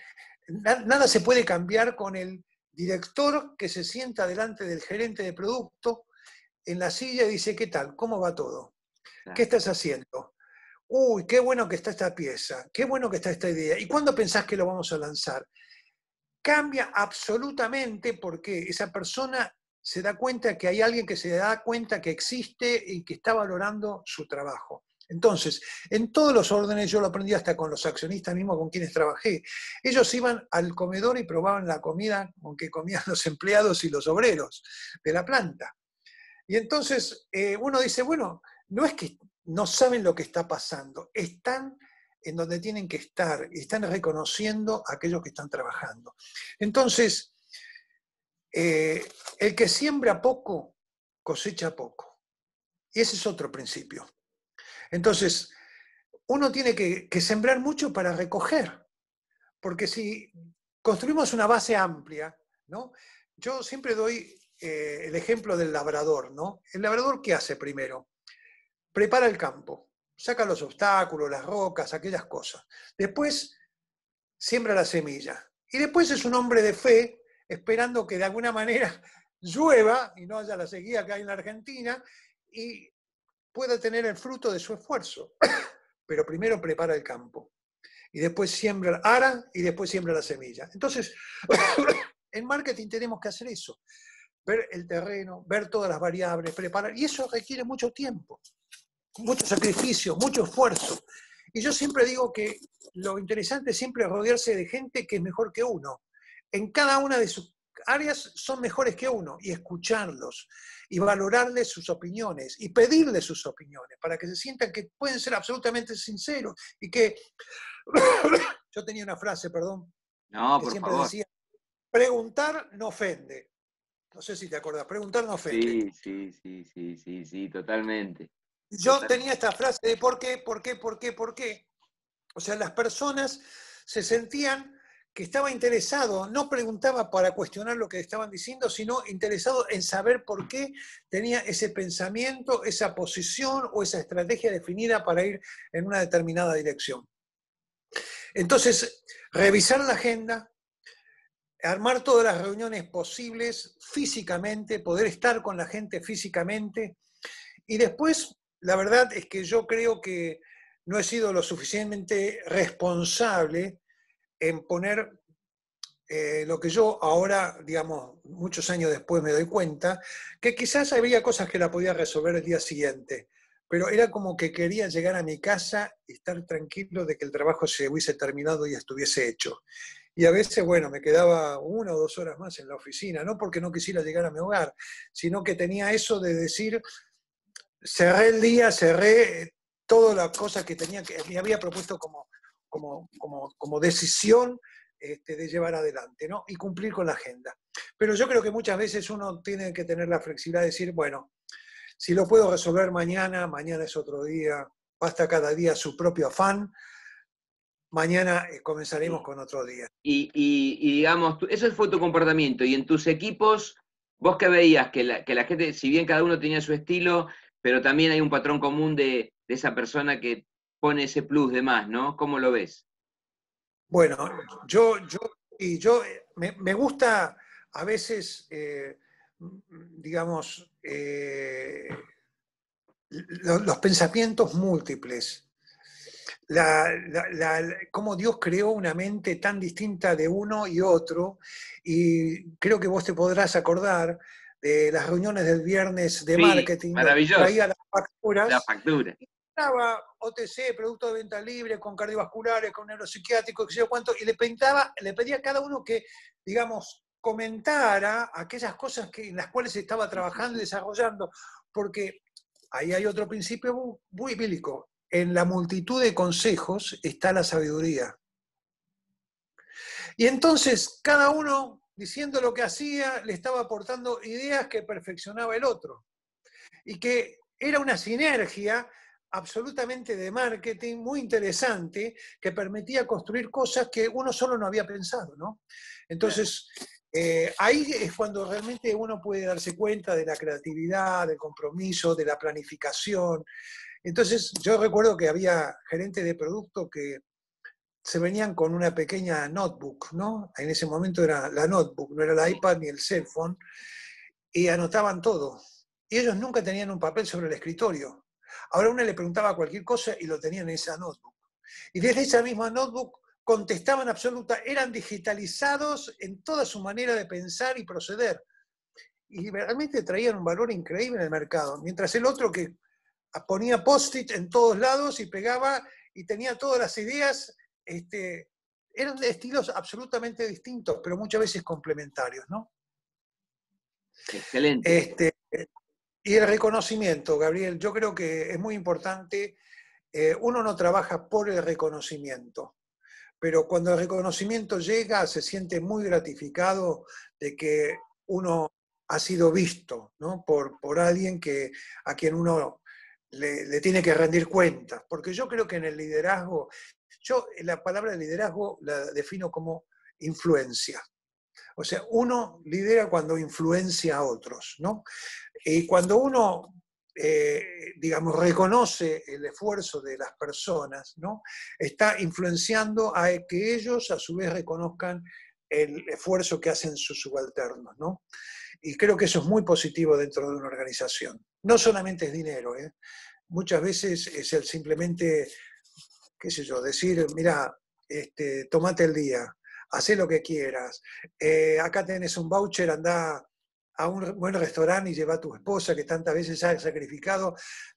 nada se puede cambiar con el director que se sienta delante del gerente de producto en la silla y dice, ¿qué tal? ¿Cómo va todo? ¿Qué estás haciendo? Uy, qué bueno que está esta pieza, qué bueno que está esta idea. ¿Y cuándo pensás que lo vamos a lanzar? Cambia absolutamente porque esa persona se da cuenta que hay alguien que se da cuenta que existe y que está valorando su trabajo. Entonces, en todos los órdenes, yo lo aprendí hasta con los accionistas mismos con quienes trabajé, ellos iban al comedor y probaban la comida con que comían los empleados y los obreros de la planta. Y entonces eh, uno dice, bueno, no es que no saben lo que está pasando, están en donde tienen que estar y están reconociendo a aquellos que están trabajando. Entonces, eh, el que siembra poco, cosecha poco. Y ese es otro principio. Entonces, uno tiene que, que sembrar mucho para recoger, porque si construimos una base amplia, ¿no? Yo siempre doy eh, el ejemplo del labrador, ¿no? ¿El labrador qué hace primero? Prepara el campo, saca los obstáculos, las rocas, aquellas cosas. Después siembra la semilla. Y después es un hombre de fe, esperando que de alguna manera llueva y no haya la sequía que hay en la Argentina y pueda tener el fruto de su esfuerzo. Pero primero prepara el campo. Y después siembra, ara y después siembra la semilla. Entonces, en marketing tenemos que hacer eso. Ver el terreno, ver todas las variables, preparar. Y eso requiere mucho tiempo, mucho sacrificio, mucho esfuerzo. Y yo siempre digo que lo interesante es siempre rodearse de gente que es mejor que uno. En cada una de sus áreas son mejores que uno y escucharlos y valorarles sus opiniones y pedirles sus opiniones para que se sientan que pueden ser absolutamente sinceros y que yo tenía una frase, perdón, no, que por siempre favor. decía, preguntar no ofende. No sé si te acordás, preguntar no ofende. Sí, sí, sí, sí, sí, sí, totalmente. Yo Totalmente. tenía esta frase de por qué, por qué, por qué, por qué. O sea, las personas se sentían que estaba interesado, no preguntaba para cuestionar lo que estaban diciendo, sino interesado en saber por qué tenía ese pensamiento, esa posición o esa estrategia definida para ir en una determinada dirección. Entonces, revisar la agenda, armar todas las reuniones posibles físicamente, poder estar con la gente físicamente, y después, la verdad es que yo creo que no he sido lo suficientemente responsable en poner eh, lo que yo ahora, digamos, muchos años después me doy cuenta, que quizás había cosas que la podía resolver el día siguiente, pero era como que quería llegar a mi casa y estar tranquilo de que el trabajo se hubiese terminado y estuviese hecho. Y a veces, bueno, me quedaba una o dos horas más en la oficina, no porque no quisiera llegar a mi hogar, sino que tenía eso de decir, cerré el día, cerré todas las cosas que, tenía que me había propuesto como, como, como, como decisión este, de llevar adelante, ¿no? Y cumplir con la agenda. Pero yo creo que muchas veces uno tiene que tener la flexibilidad de decir, bueno, si lo puedo resolver mañana, mañana es otro día, basta cada día su propio afán, mañana eh, comenzaremos Sí. con otro día. Y, y, y digamos, tú, eso fue tu comportamiento. Y en tus equipos, vos que veías que la, que la gente, si bien cada uno tenía su estilo, pero también hay un patrón común de, de esa persona que pone ese plus de más, ¿no? ¿Cómo lo ves? Bueno, yo, yo, y yo eh, me, me gusta a veces, eh, digamos, eh, los, los pensamientos múltiples. La, la, la, cómo Dios creó una mente tan distinta de uno y otro, y creo que vos te podrás acordar de las reuniones del viernes de Sí, marketing, donde maravilloso. traía las La facturas, factura. y estaba O T C, producto de venta libre, con cardiovasculares, con neuropsiquiátricos, qué sé yo cuánto, y le, pintaba, le pedía a cada uno que, digamos, comentara aquellas cosas que, en las cuales estaba Sí, sí, trabajando y sí. desarrollando, porque ahí hay otro principio muy, muy bíblico. En la multitud de consejos está la sabiduría. Y entonces cada uno, diciendo lo que hacía, le estaba aportando ideas que perfeccionaba el otro. Y que era una sinergia absolutamente de marketing muy interesante que permitía construir cosas que uno solo no había pensado, ¿no? Entonces, eh, ahí es cuando realmente uno puede darse cuenta de la creatividad, del compromiso, de la planificación. Entonces, yo recuerdo que había gerentes de producto que se venían con una pequeña notebook, ¿no? En ese momento era la notebook, no era el iPad ni el cell phone, y anotaban todo. Y ellos nunca tenían un papel sobre el escritorio. Ahora uno le preguntaba cualquier cosa y lo tenían en esa notebook. Y desde esa misma notebook contestaban absoluta, eran digitalizados en toda su manera de pensar y proceder. Y realmente traían un valor increíble en el mercado. Mientras el otro que ponía post-it en todos lados y pegaba y tenía todas las ideas, este, eran de estilos absolutamente distintos, pero muchas veces complementarios, ¿no? Excelente. Este, y el reconocimiento, Gabriel, yo creo que es muy importante. Eh, uno no trabaja por el reconocimiento, pero cuando el reconocimiento llega se siente muy gratificado de que uno ha sido visto, ¿no? por, por alguien que, a quien uno le, le tiene que rendir cuentas. Porque yo creo que en el liderazgo, yo la palabra liderazgo la defino como influencia. O sea, uno lidera cuando influencia a otros, ¿no? Y cuando uno, eh, digamos, reconoce el esfuerzo de las personas, ¿no? Está influenciando a que ellos a su vez reconozcan el esfuerzo que hacen sus subalternos, ¿no? Y creo que eso es muy positivo dentro de una organización. No solamente es dinero, ¿eh? Muchas veces es el simplemente, qué sé yo, decir, mira, este, tomate el día, haz lo que quieras, eh, acá tenés un voucher, andá a un buen restaurante y lleva a tu esposa que tantas veces has sacrificado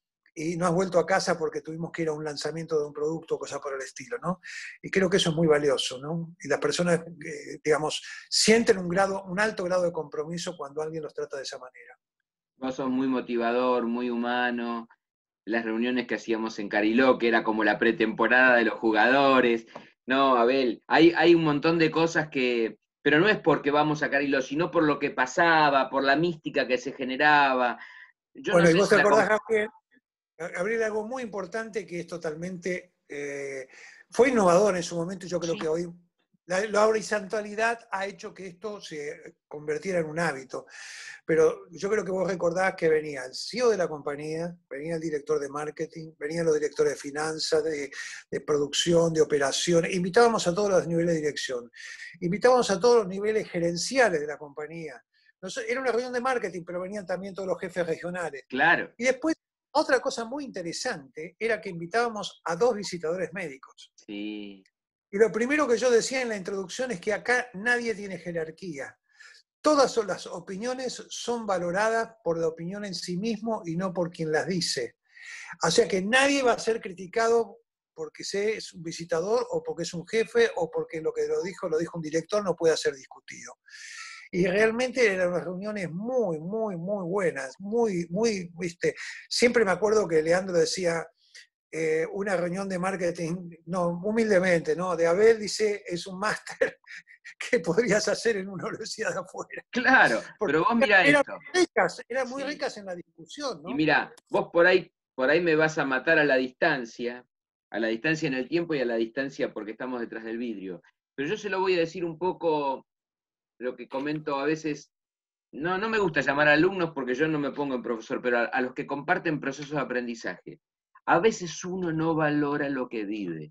y no has vuelto a casa porque tuvimos que ir a un lanzamiento de un producto o cosa por el estilo, ¿no? Y creo que eso es muy valioso, ¿no? Y las personas, eh, digamos, sienten un, grado, un alto grado de compromiso cuando alguien los trata de esa manera. Vos sos muy motivador, muy humano. Las reuniones que hacíamos en Cariló, que era como la pretemporada de los jugadores. No, Abel, hay, hay un montón de cosas que, pero no es porque vamos a Cariló, sino por lo que pasaba, por la mística que se generaba. Yo no Bueno, y sé vos si te la... acordás, Gabriel, Gabriel, algo muy importante que es totalmente, eh, fue innovador en su momento y yo creo Sí, que hoy la, la horizontalidad ha hecho que esto se convirtiera en un hábito. Pero yo creo que vos recordás que venía el C E O de la compañía, venía el director de marketing, venían los directores de finanzas, de, de producción, de operaciones, invitábamos a todos los niveles de dirección, invitábamos a todos los niveles gerenciales de la compañía. Era una reunión de marketing, pero venían también todos los jefes regionales. claro. Y después, otra cosa muy interesante era que invitábamos a dos visitadores médicos. Sí. Y lo primero que yo decía en la introducción es que acá nadie tiene jerarquía. Todas las opiniones son valoradas por la opinión en sí mismo y no por quien las dice. O sea que nadie va a ser criticado porque es un visitador o porque es un jefe o porque lo que lo dijo lo dijo un director no puede ser discutido. Y realmente eran unas reuniones muy, muy, muy buenas, muy, muy, viste. Siempre me acuerdo que Leandro decía, eh, una reunión de marketing, no, humildemente, ¿no? De Abel dice, es un máster que podrías hacer en una universidad de afuera. Claro, Porque pero vos mirá eran esto. ricas, eran muy Sí. ricas en la discusión, Y ¿no? mirá, vos por ahí, por ahí me vas a matar a la distancia, a la distancia en el tiempo y a la distancia porque estamos detrás del vidrio. Pero yo se lo voy a decir un poco lo que comento a veces. No, no me gusta llamar a alumnos porque yo no me pongo en profesor, pero a, a los que comparten procesos de aprendizaje. A veces uno no valora lo que vive.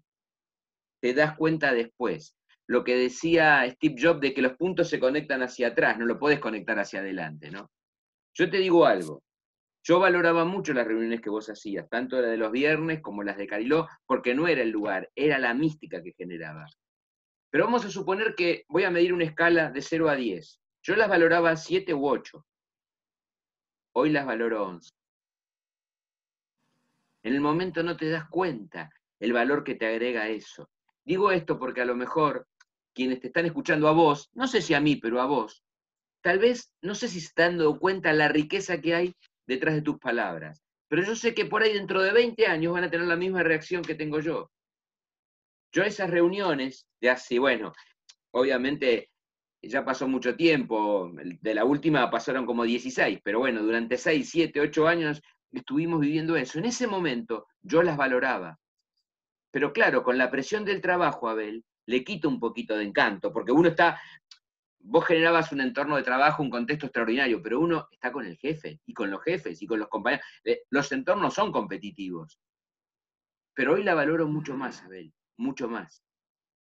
Te das cuenta después. Lo que decía Steve Jobs de que los puntos se conectan hacia atrás, no lo podés conectar hacia adelante, ¿no? Yo te digo algo. Yo valoraba mucho las reuniones que vos hacías, tanto la de los viernes como las de Cariló, porque no era el lugar, era la mística que generaba. Pero vamos a suponer que voy a medir una escala de cero a diez. Yo las valoraba siete u ocho. Hoy las valoro once. En el momento no te das cuenta el valor que te agrega eso. Digo esto porque a lo mejor quienes te están escuchando a vos, no sé si a mí, pero a vos, tal vez, no sé si se están dando cuenta la riqueza que hay detrás de tus palabras. Pero yo sé que por ahí dentro de veinte años van a tener la misma reacción que tengo yo. Yo esas reuniones de hace, bueno, obviamente ya pasó mucho tiempo, de la última pasaron como dieciséis, pero bueno, durante seis, siete, ocho años estuvimos viviendo eso. En ese momento yo las valoraba. Pero claro, con la presión del trabajo, Abel, le quita un poquito de encanto, porque uno está, vos generabas un entorno de trabajo, un contexto extraordinario, pero uno está con el jefe, y con los jefes, y con los compañeros. Los entornos son competitivos. Pero hoy la valoro mucho más, Abel, mucho más.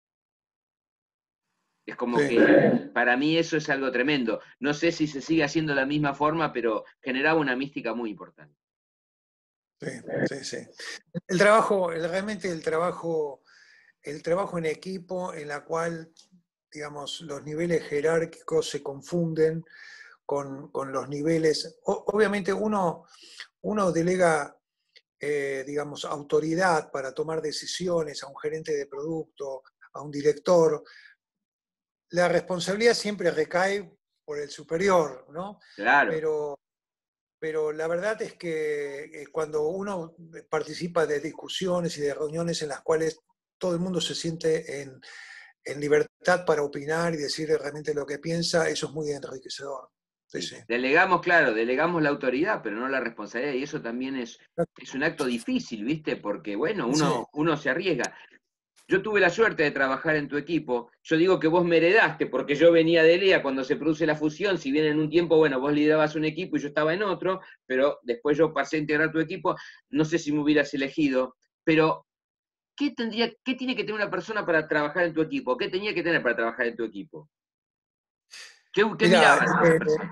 Es como Sí. que para mí eso es algo tremendo. No sé si se sigue haciendo de la misma forma, pero generaba una mística muy importante. Sí, sí, sí. El trabajo, el- realmente el trabajo, el trabajo en equipo en la cual, digamos, los niveles jerárquicos se confunden con, con los niveles. O- obviamente uno, uno delega, eh, digamos, autoridad para tomar decisiones a un gerente de producto, a un director. La responsabilidad siempre recae por el superior, ¿no? Claro. Pero Pero la verdad es que eh, cuando uno participa de discusiones y de reuniones en las cuales todo el mundo se siente en, en libertad para opinar y decir realmente lo que piensa, eso es muy enriquecedor. Sí, Sí. sí. Delegamos, claro, delegamos la autoridad, pero no la responsabilidad, y eso también es, es un acto difícil, ¿viste? Porque, bueno, Sí, uno, uno se arriesga. Yo tuve la suerte de trabajar en tu equipo. Yo digo que vos me heredaste, porque yo venía de Lea cuando se produce la fusión. Si bien en un tiempo, bueno, vos liderabas un equipo y yo estaba en otro, pero después yo pasé a integrar tu equipo. No sé si me hubieras elegido, pero ¿qué tendría, qué tiene que tener una persona para trabajar en tu equipo? ¿Qué tenía que tener para trabajar en tu equipo? ¿Qué, qué mira, mirabas en esa eh, persona?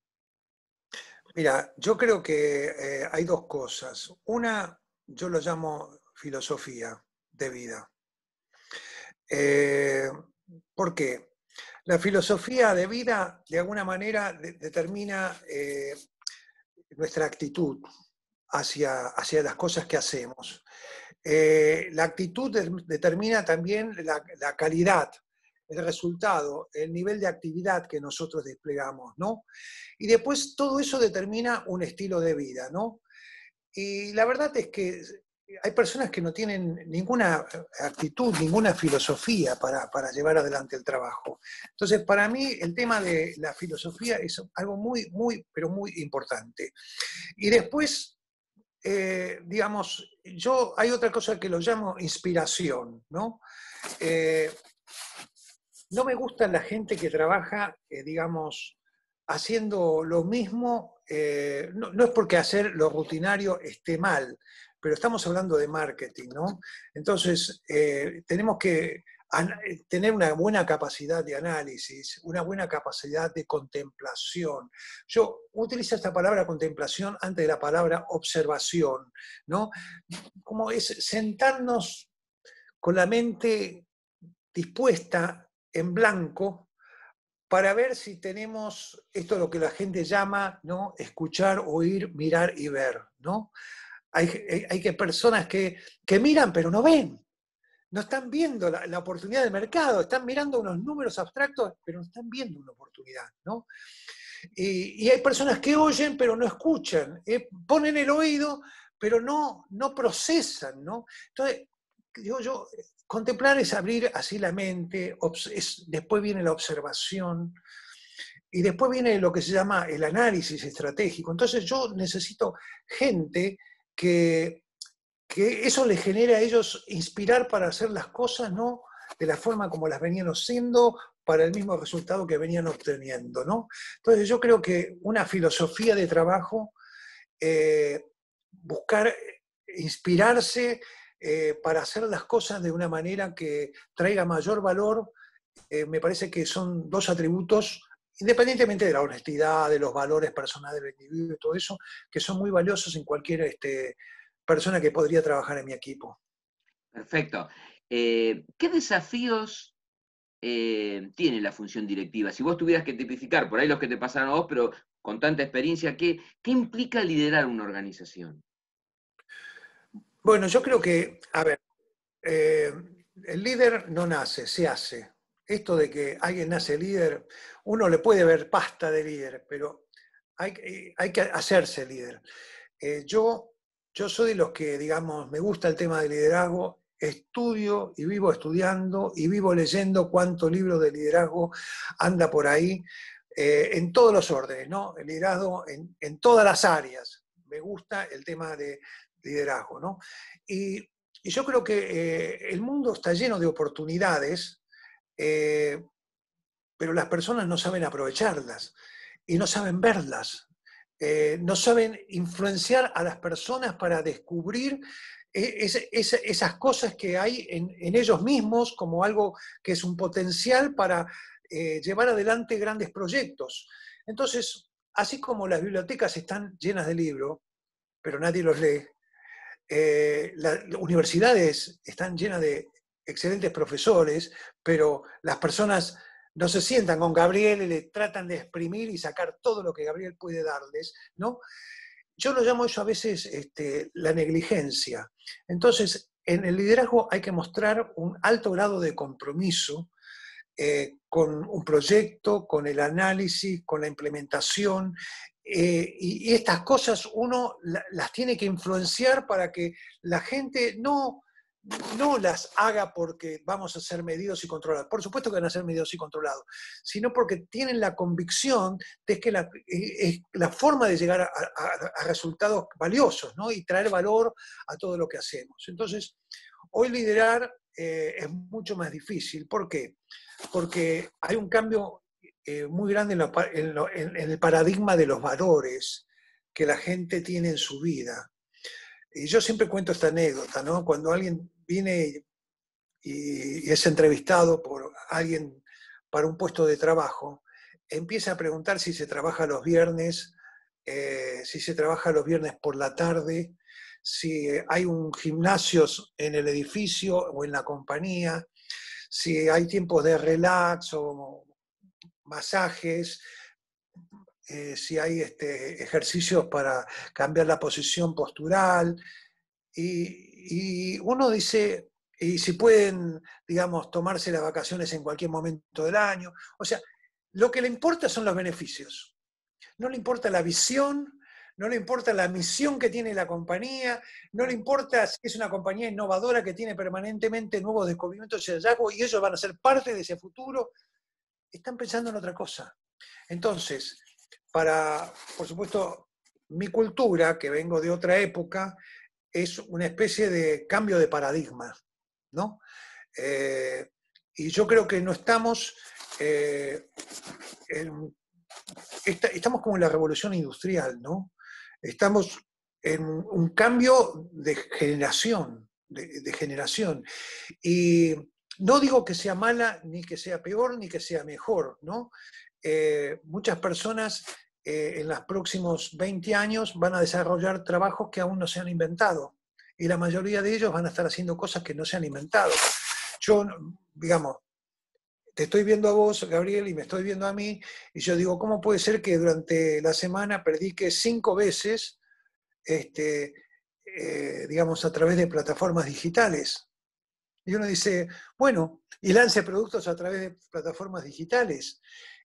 mira, yo creo que eh, hay dos cosas. Una, yo lo llamo filosofía de vida. Eh, ¿Por qué? La filosofía de vida, de alguna manera, de- determina eh, nuestra actitud hacia, hacia las cosas que hacemos. Eh, la actitud de, determina también la, la, calidad, el resultado, el nivel de actividad que nosotros desplegamos, ¿no? Y después todo eso determina un estilo de vida, ¿no? Y la verdad es que hay personas que no tienen ninguna actitud, ninguna filosofía para, para llevar adelante el trabajo. Entonces, para mí, el tema de la filosofía es algo muy, muy, pero muy importante. Y después, eh, digamos, yo hay otra cosa que lo llamo inspiración, ¿no? Eh, no me gusta la gente que trabaja, eh, digamos, haciendo lo mismo. Eh, no, no es porque hacer lo rutinario esté mal, pero estamos hablando de marketing, ¿no? Entonces, eh, tenemos que tener una buena capacidad de análisis, una buena capacidad de contemplación. Yo utilizo esta palabra contemplación antes de la palabra observación, ¿no? Como es sentarnos con la mente dispuesta en blanco para ver si tenemos esto lo que la gente llama, ¿no? Escuchar, oír, mirar y ver, ¿no? Hay, hay, hay que personas que, que miran pero no ven, no están viendo la, la oportunidad del mercado, están mirando unos números abstractos, pero no están viendo una oportunidad, ¿no? Y, y hay personas que oyen pero no escuchan, eh, ponen el oído pero no, no procesan, ¿no? Entonces, digo yo, contemplar es abrir así la mente, es, después viene la observación y después viene lo que se llama el análisis estratégico. Entonces yo necesito gente que, que eso les genere a ellos inspirar para hacer las cosas, ¿no? De la forma como las venían haciendo, para el mismo resultado que venían obteniendo, ¿no? Entonces yo creo que una filosofía de trabajo, eh, buscar inspirarse eh, para hacer las cosas de una manera que traiga mayor valor, eh, me parece que son dos atributos, independientemente de la honestidad, de los valores personales del individuo y todo eso, que son muy valiosos en cualquier este, persona que podría trabajar en mi equipo. Perfecto. Eh, ¿Qué desafíos eh, tiene la función directiva? Si vos tuvieras que tipificar, por ahí los que te pasaron a vos, pero con tanta experiencia, ¿qué, qué implica liderar una organización? Bueno, yo creo que, a ver, eh, el líder no nace, se hace. Esto de que alguien nace líder, uno le puede ver pasta de líder, pero hay, hay que hacerse líder. Eh, yo, yo soy de los que, digamos, me gusta el tema del liderazgo, estudio y vivo estudiando y vivo leyendo cuánto libro de liderazgo anda por ahí, eh, en todos los órdenes, ¿no? El liderazgo en, en todas las áreas. Me gusta el tema de liderazgo, ¿no? Y, y yo creo que eh, el mundo está lleno de oportunidades, eh, pero las personas no saben aprovecharlas y no saben verlas. Eh, no saben influenciar a las personas para descubrir es, es, esas cosas que hay en, en ellos mismos como algo que es un potencial para eh, llevar adelante grandes proyectos. Entonces, así como las bibliotecas están llenas de libros, pero nadie los lee, eh, las universidades están llenas de excelentes profesores, pero las personas no se sientan con Gabriel y le tratan de exprimir y sacar todo lo que Gabriel puede darles, ¿no? Yo lo llamo eso a veces este, la negligencia. Entonces, en el liderazgo hay que mostrar un alto grado de compromiso eh, con un proyecto, con el análisis, con la implementación, eh, y, y estas cosas uno la, las tiene que influenciar para que la gente no, no las haga porque vamos a ser medidos y controlados. Por supuesto que van a ser medidos y controlados, sino porque tienen la convicción de que la, es la forma de llegar a, a, a resultados valiosos, ¿no? Y traer valor a todo lo que hacemos. Entonces, hoy liderar eh, es mucho más difícil. ¿Por qué? Porque hay un cambio eh, muy grande en, lo, en, lo, en, en el paradigma de los valores que la gente tiene en su vida. Y yo siempre cuento esta anécdota, ¿no? Cuando alguien viene y, y es entrevistado por alguien para un puesto de trabajo, empieza a preguntar si se trabaja los viernes, eh, si se trabaja los viernes por la tarde, si hay un gimnasio en el edificio o en la compañía, si hay tiempos de relax o masajes, eh, si hay este, ejercicios para cambiar la posición postural. Y, y uno dice, y si pueden, digamos, tomarse las vacaciones en cualquier momento del año. O sea, lo que le importa son los beneficios. No le importa la visión, no le importa la misión que tiene la compañía, no le importa si es una compañía innovadora que tiene permanentemente nuevos descubrimientos y hallazgos y ellos van a ser parte de ese futuro. Están pensando en otra cosa. Entonces, para, por supuesto, mi cultura, que vengo de otra época, es una especie de cambio de paradigma, ¿no? Eh, y yo creo que no estamos eh, en, esta, estamos como en la revolución industrial, ¿no? Estamos en un cambio de generación, de, de generación. Y no digo que sea mala, ni que sea peor, ni que sea mejor, ¿no? Eh, muchas personas eh, en los próximos veinte años van a desarrollar trabajos que aún no se han inventado. Y la mayoría de ellos van a estar haciendo cosas que no se han inventado. Yo, digamos, te estoy viendo a vos, Gabriel, y me estoy viendo a mí, y yo digo, ¿cómo puede ser que durante la semana predique cinco veces, este, eh, digamos, a través de plataformas digitales? Y uno dice, bueno, y lance productos a través de plataformas digitales.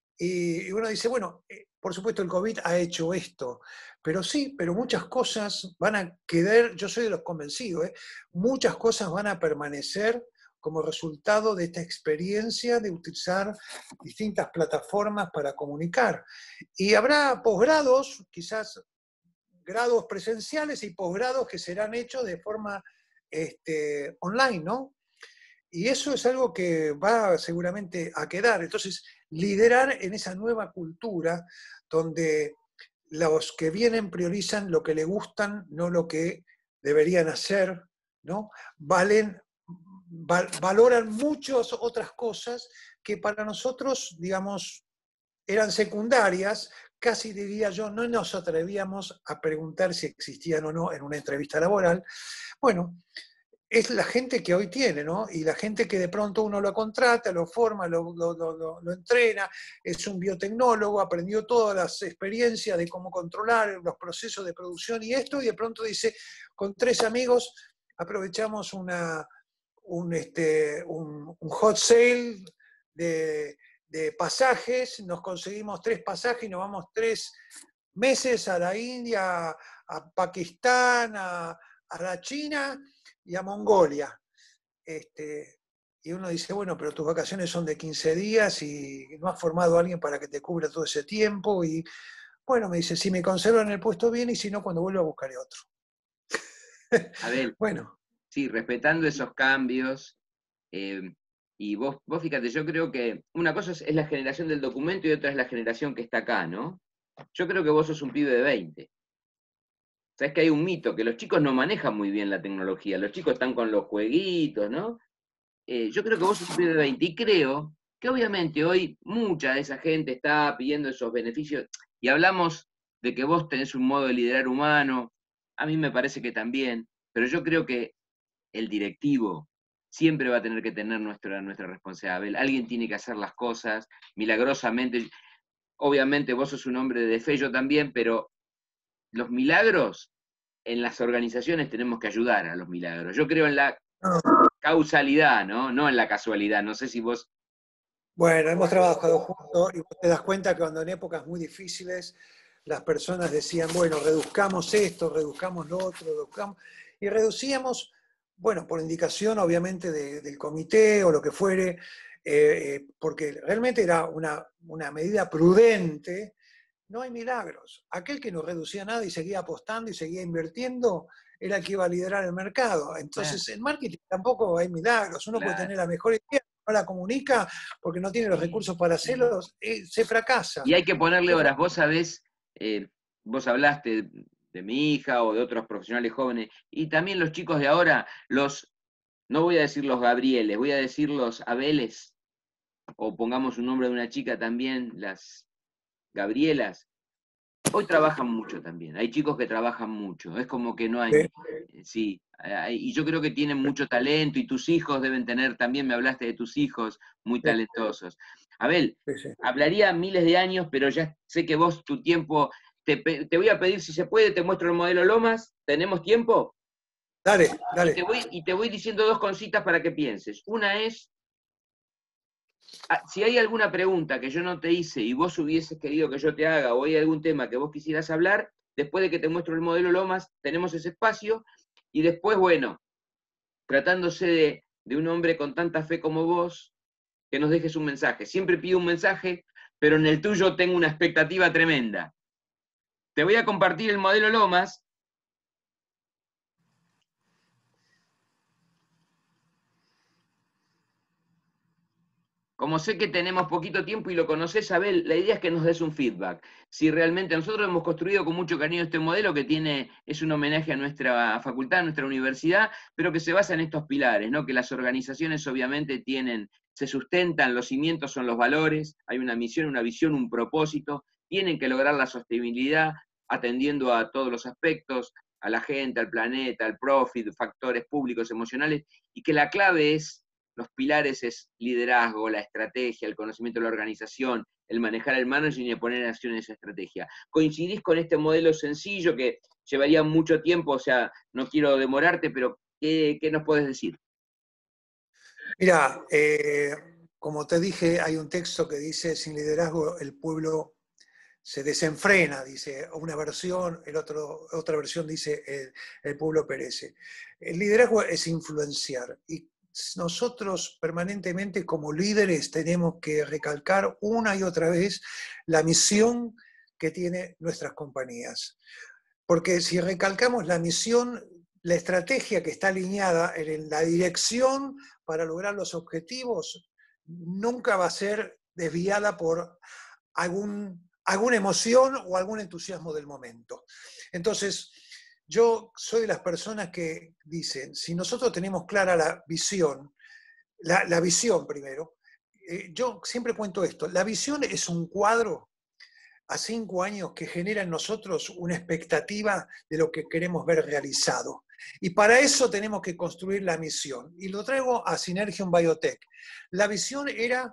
Y uno dice, bueno, eh, por supuesto el COVID ha hecho esto, pero sí, pero muchas cosas van a quedar, yo soy de los convencidos, ¿eh? Muchas cosas van a permanecer como resultado de esta experiencia de utilizar distintas plataformas para comunicar. Y habrá posgrados, quizás grados presenciales y posgrados que serán hechos de forma este, online, ¿no? Y eso es algo que va seguramente a quedar. Entonces, liderar en esa nueva cultura donde los que vienen priorizan lo que le gustan, no lo que deberían hacer, ¿no? Valen, val, valoran muchas otras cosas que para nosotros, digamos, eran secundarias, casi diría yo, no nos atrevíamos a preguntar si existían o no en una entrevista laboral. Bueno, es la gente que hoy tiene, ¿no? Y la gente que de pronto uno lo contrata, lo forma, lo, lo, lo, lo entrena, es un biotecnólogo, aprendió todas las experiencias de cómo controlar los procesos de producción y esto, y de pronto dice, con tres amigos aprovechamos una, un, este, un, un hot sale de, de pasajes, nos conseguimos tres pasajes y nos vamos tres meses a la India, a Pakistán, a, a la China y a Mongolia. Este, y uno dice, bueno, pero tus vacaciones son de quince días y no has formado a alguien para que te cubra todo ese tiempo. Y bueno, me dice, si me conservan el puesto bien y si no, cuando vuelva buscaré otro. Abel, bueno. Sí, respetando esos cambios. Eh, y vos, vos fíjate, yo creo que una cosa es, es la generación del documento y otra es la generación que está acá, ¿no? Yo creo que vos sos un pibe de veinte. Sabés que hay un mito, que los chicos no manejan muy bien la tecnología, los chicos están con los jueguitos, ¿no? Eh, yo creo que vos sos un pibe de veinte y creo que obviamente hoy mucha de esa gente está pidiendo esos beneficios, y hablamos de que vos tenés un modo de liderar humano, a mí me parece que también, pero yo creo que el directivo siempre va a tener que tener nuestra, nuestra responsabilidad. Alguien tiene que hacer las cosas milagrosamente. Obviamente vos sos un hombre de fe, yo también, pero los milagros en las organizaciones tenemos que ayudar a los milagros. Yo creo en la causalidad, ¿no? No en la casualidad. No sé si vos... Bueno, hemos trabajado juntos y vos te das cuenta que cuando en épocas muy difíciles las personas decían, bueno, reduzcamos esto, reduzcamos lo otro, reduzcamos, y reducíamos, bueno, por indicación obviamente de, del comité o lo que fuere, eh, porque realmente era una, una medida prudente. No hay milagros. Aquel que no reducía nada y seguía apostando y seguía invirtiendo era el que iba a liderar el mercado. Entonces, en marketing tampoco hay milagros. Uno puede Claro. tener la mejor idea, no la comunica porque no tiene los Sí, recursos para sí. hacerlo, eh, se fracasa. Y hay que ponerle Se horas. fracasa. Vos sabés, eh, vos hablaste de mi hija o de otros profesionales jóvenes, y también los chicos de ahora, los, no voy a decir los Gabrieles, voy a decir los Abeles, o pongamos un nombre de una chica también, las Gabrielas. Hoy trabajan mucho también, hay chicos que trabajan mucho, es como que no hay, Eh, sí, hay- y yo creo que tienen mucho talento, y tus hijos deben tener, también me hablaste de tus hijos, muy sí, talentosos. Abel, sí, sí. hablaría miles de años, pero ya sé que vos, tu tiempo, te, pe- te voy a pedir si se puede, te muestro el modelo Lomas, ¿tenemos tiempo? Dale, Y dale. te voy, y te voy diciendo dos cositas para que pienses. Una es, ah, si hay alguna pregunta que yo no te hice y vos hubieses querido que yo te haga, o hay algún tema que vos quisieras hablar, después de que te muestro el modelo Lomas, tenemos ese espacio, y después, bueno, tratándose de, de un hombre con tanta fe como vos, que nos dejes un mensaje. Siempre pido un mensaje, pero en el tuyo tengo una expectativa tremenda. Te voy a compartir el modelo Lomas. Como sé que tenemos poquito tiempo y lo conocés, Abel, la idea es que nos des un feedback. Si realmente nosotros hemos construido con mucho cariño este modelo que tiene, es un homenaje a nuestra facultad, a nuestra universidad, pero que se basa en estos pilares, ¿no? Que las organizaciones obviamente tienen, se sustentan, los cimientos son los valores, hay una misión, una visión, un propósito, tienen que lograr la sostenibilidad atendiendo a todos los aspectos, a la gente, al planeta, al profit, factores públicos, emocionales, y que la clave es los pilares es liderazgo, la estrategia, el conocimiento de la organización, el manejar el management y el poner en acción esa estrategia. ¿Coincidís con este modelo sencillo que llevaría mucho tiempo? O sea, no quiero demorarte, pero ¿qué, qué nos puedes decir? Mira, eh, como te dije, hay un texto que dice, sin liderazgo el pueblo se desenfrena, dice una versión, el otro, otra versión dice el, el pueblo perece. El liderazgo es influenciar y nosotros permanentemente como líderes tenemos que recalcar una y otra vez la misión que tienen nuestras compañías. Porque si recalcamos la misión, la estrategia que está alineada en la dirección para lograr los objetivos, nunca va a ser desviada por algún, alguna emoción o algún entusiasmo del momento. Entonces, yo soy de las personas que dicen, si nosotros tenemos clara la visión, la, la visión primero, eh, yo siempre cuento esto, la visión es un cuadro a cinco años que genera en nosotros una expectativa de lo que queremos ver realizado. Y para eso tenemos que construir la misión. Y lo traigo a Synergium Biotech. La visión era,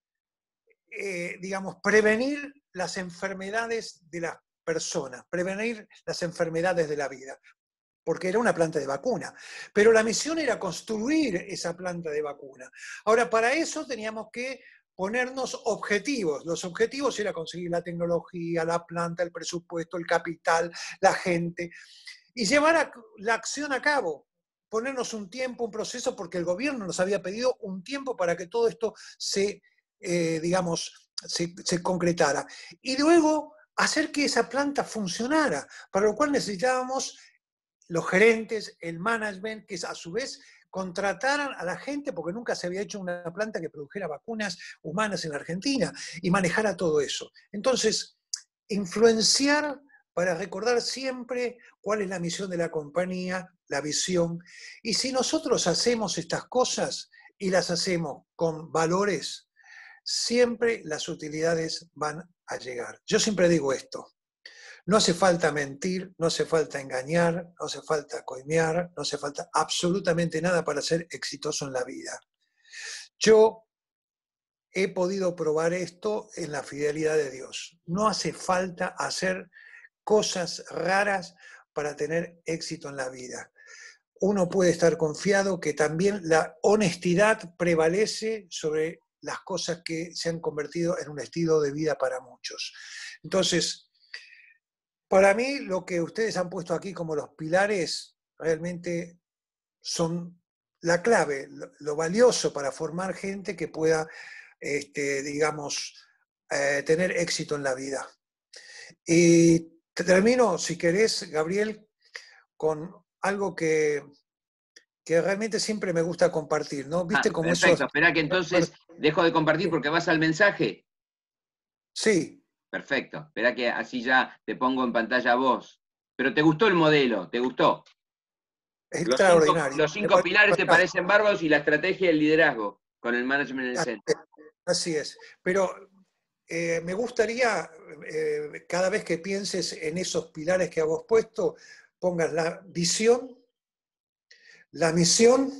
eh, digamos, prevenir las enfermedades de las personas, prevenir las enfermedades de la vida, porque era una planta de vacuna. Pero la misión era construir esa planta de vacuna. Ahora, para eso teníamos que ponernos objetivos. Los objetivos era conseguir la tecnología, la planta, el presupuesto, el capital, la gente, y llevar a la acción a cabo. Ponernos un tiempo, un proceso, porque el gobierno nos había pedido un tiempo para que todo esto se, eh, digamos, se, se concretara. Y luego hacer que esa planta funcionara, para lo cual necesitábamos los gerentes, el management, que a su vez contrataran a la gente, porque nunca se había hecho una planta que produjera vacunas humanas en la Argentina, y manejara todo eso. Entonces, influenciar para recordar siempre cuál es la misión de la compañía, la visión. Y si nosotros hacemos estas cosas y las hacemos con valores, siempre las utilidades van a llegar. Yo siempre digo esto, no hace falta mentir, no hace falta engañar, no hace falta coimear, no hace falta absolutamente nada para ser exitoso en la vida. Yo he podido probar esto en la fidelidad de Dios. No hace falta hacer cosas raras para tener éxito en la vida. Uno puede estar confiado que también la honestidad prevalece sobre las cosas que se han convertido en un estilo de vida para muchos. Entonces, para mí lo que ustedes han puesto aquí como los pilares realmente son la clave, lo, lo valioso para formar gente que pueda, este, digamos, eh, tener éxito en la vida. Y termino, si querés, Gabriel, con algo que, que realmente siempre me gusta compartir, ¿no? ¿Viste Ah, cómo perfecto, esos... espera que entonces dejo de compartir porque vas al mensaje. Sí. Perfecto, espera que así ya te pongo en pantalla a vos. Pero te gustó el modelo, te gustó. Los cinco, Extraordinario. los cinco pilares te parecen bárbaros y la estrategia del liderazgo con el management en el centro. Así es. Pero eh, me gustaría, eh, cada vez que pienses en esos pilares que hemos puesto, pongas la visión, la misión,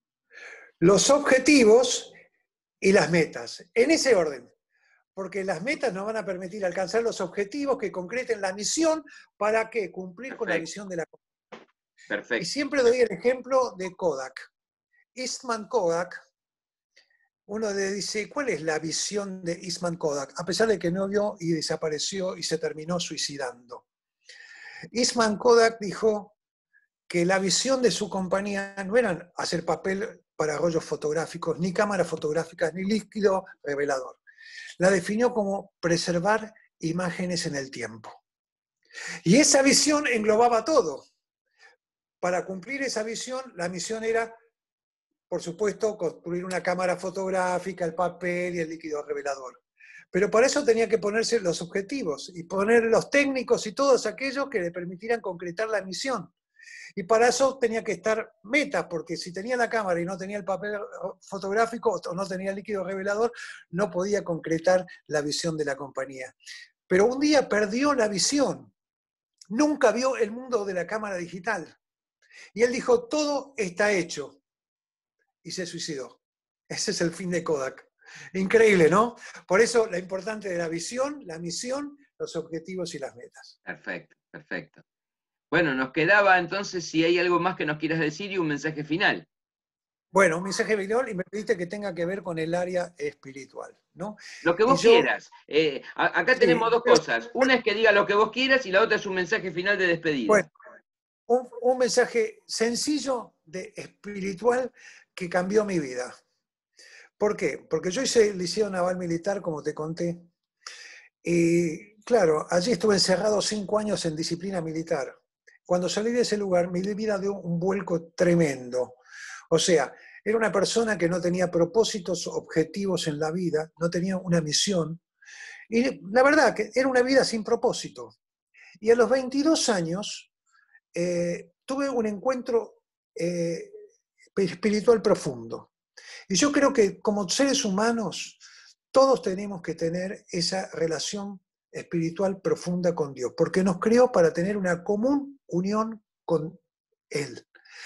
los objetivos y las metas. En ese orden. Porque las metas nos van a permitir alcanzar los objetivos que concreten la misión para que cumplir Perfecto. Con la visión de la compañía. Perfecto. Y siempre doy el ejemplo de Kodak. Eastman Kodak, uno le dice, ¿cuál es la visión de Eastman Kodak? A pesar de que no vio y desapareció y se terminó suicidando. Eastman Kodak dijo que la visión de su compañía no era hacer papel para rollos fotográficos, ni cámaras fotográficas, ni líquido revelador. La definió como preservar imágenes en el tiempo. Y esa visión englobaba todo. Para cumplir esa visión, la misión era, por supuesto, construir una cámara fotográfica, el papel y el líquido revelador. Pero para eso tenía que ponerse los objetivos y poner los técnicos y todos aquellos que le permitieran concretar la misión. Y para eso tenía que estar meta, porque si tenía la cámara y no tenía el papel fotográfico o no tenía el líquido revelador, no podía concretar la visión de la compañía. Pero un día perdió la visión. Nunca vio el mundo de la cámara digital. Y él dijo, todo está hecho. Y se suicidó. Ese es el fin de Kodak. Increíble, ¿no? Por eso la importancia de la visión, la misión, los objetivos y las metas. Perfecto, perfecto. Bueno, nos quedaba entonces si hay algo más que nos quieras decir y un mensaje final. Bueno, un mensaje final y me pediste que tenga que ver con el área espiritual, ¿no? Lo que vos yo, quieras. Eh, acá sí, tenemos dos cosas. Una es que diga lo que vos quieras y la otra es un mensaje final de despedida. Bueno, un, un mensaje sencillo de espiritual que cambió mi vida. ¿Por qué? Porque yo hice el Liceo Naval Militar, como te conté, y claro, allí estuve encerrado cinco años en disciplina militar. Cuando salí de ese lugar, mi vida dio un vuelco tremendo. O sea, era una persona que no tenía propósitos, objetivos en la vida, no tenía una misión. Y la verdad que era una vida sin propósito. Y a los veintidós años eh, tuve un encuentro eh, espiritual profundo. Y yo creo que como seres humanos, todos tenemos que tener esa relación espiritual profunda con Dios, porque nos creó para tener una común unión con Él.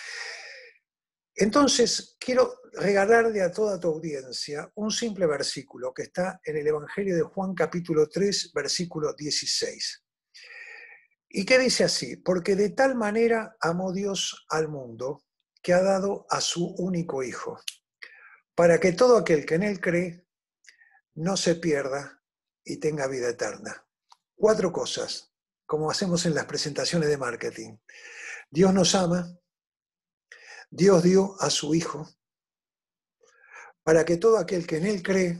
Entonces, quiero regalarle a toda tu audiencia un simple versículo que está en el Evangelio de Juan capítulo tres, versículo dieciséis. ¿Y qué dice así? Porque de tal manera amó Dios al mundo que ha dado a su único Hijo, para que todo aquel que en Él cree no se pierda y tenga vida eterna. Cuatro cosas, como hacemos en las presentaciones de marketing. Dios nos ama, Dios dio a su Hijo, para que todo aquel que en Él cree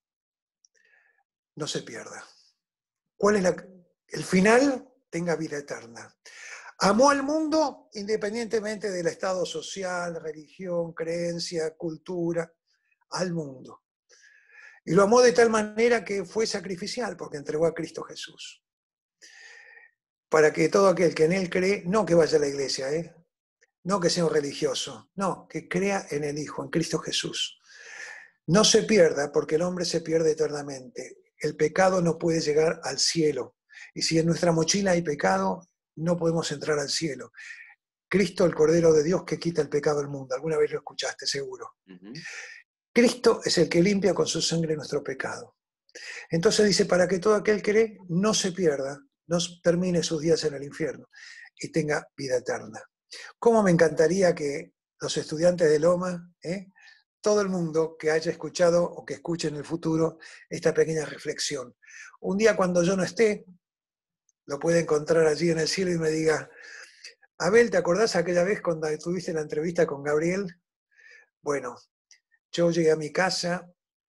no se pierda. ¿Cuál es la, el final? Tenga vida eterna. Amó al mundo independientemente del estado social, religión, creencia, cultura, al mundo. Y lo amó de tal manera que fue sacrificial, porque entregó a Cristo Jesús. Para que todo aquel que en Él cree, no que vaya a la iglesia, ¿eh? No que sea un religioso, no, que crea en el Hijo, en Cristo Jesús. no se pierda, porque el hombre se pierde eternamente. El pecado no puede llegar al cielo. Y si en nuestra mochila hay pecado, no podemos entrar al cielo. Cristo, el Cordero de Dios que quita el pecado del mundo. Alguna vez lo escuchaste, seguro. Ujú. Cristo es el que limpia con su sangre nuestro pecado. Entonces dice, para que todo aquel que cree no se pierda, no termine sus días en el infierno y tenga vida eterna. ¿Cómo me encantaría que los estudiantes de Loma, ¿eh? todo el mundo que haya escuchado o que escuche en el futuro esta pequeña reflexión? Un día cuando yo no esté, lo puede encontrar allí en el cielo y me diga, Abel, ¿te acordás aquella vez cuando tuviste la entrevista con Gabriel? Bueno, yo llegué a mi casa,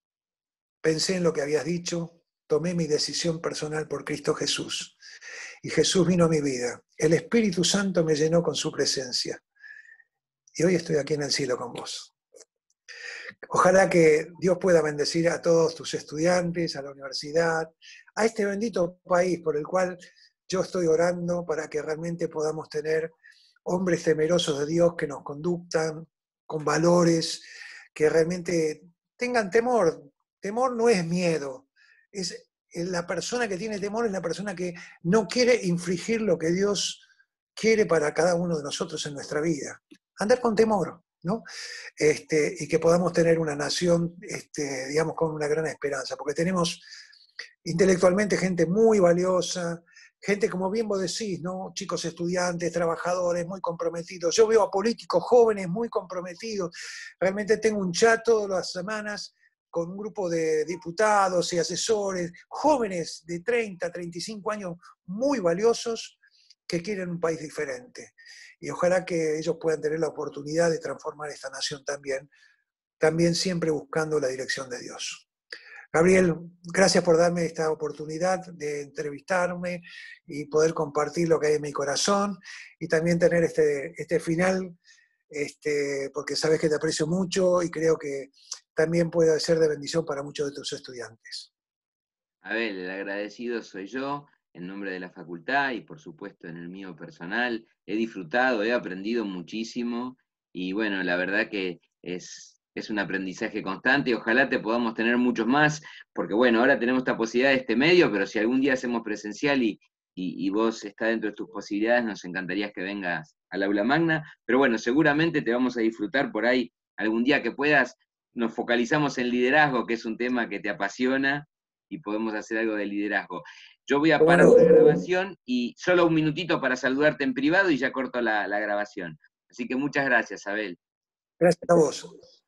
pensé en lo que habías dicho, tomé mi decisión personal por Cristo Jesús. Y Jesús vino a mi vida. El Espíritu Santo me llenó con su presencia. Y hoy estoy aquí en el cielo con vos. Ojalá que Dios pueda bendecir a todos tus estudiantes, a la universidad, a este bendito país por el cual yo estoy orando para que realmente podamos tener hombres temerosos de Dios que nos conductan con valores, que realmente tengan temor. Temor no es miedo, es la persona que tiene temor es la persona que no quiere infligir lo que Dios quiere para cada uno de nosotros en nuestra vida. Andar con temor, ¿no? Este, y que podamos tener una nación, este, digamos, con una gran esperanza, porque tenemos intelectualmente gente muy valiosa, gente, como bien vos decís, ¿no? Chicos estudiantes, trabajadores, muy comprometidos. Yo veo a políticos jóvenes muy comprometidos. Realmente tengo un chat todas las semanas con un grupo de diputados y asesores, jóvenes de treinta, treinta y cinco años, muy valiosos, que quieren un país diferente. Y ojalá que ellos puedan tener la oportunidad de transformar esta nación también, también siempre buscando la dirección de Dios. Gabriel, gracias por darme esta oportunidad de entrevistarme y poder compartir lo que hay en mi corazón y también tener este, este final, este, porque sabes que te aprecio mucho y creo que también puede ser de bendición para muchos de tus estudiantes. Abel, el agradecido soy yo, en nombre de la facultad y por supuesto en el mío personal. He disfrutado, he aprendido muchísimo y bueno, la verdad que es, es un aprendizaje constante y ojalá te podamos tener muchos más, porque bueno, ahora tenemos esta posibilidad de este medio, pero si algún día hacemos presencial y, y, y vos estás dentro de tus posibilidades, nos encantaría que vengas al aula magna, pero bueno, seguramente te vamos a disfrutar por ahí algún día que puedas. Nos focalizamos en liderazgo, que es un tema que te apasiona y podemos hacer algo de liderazgo. Yo voy a parar Bueno, la grabación y solo un minutito para saludarte en privado y ya corto la, la grabación. Así que muchas gracias, Abel. gracias a vos.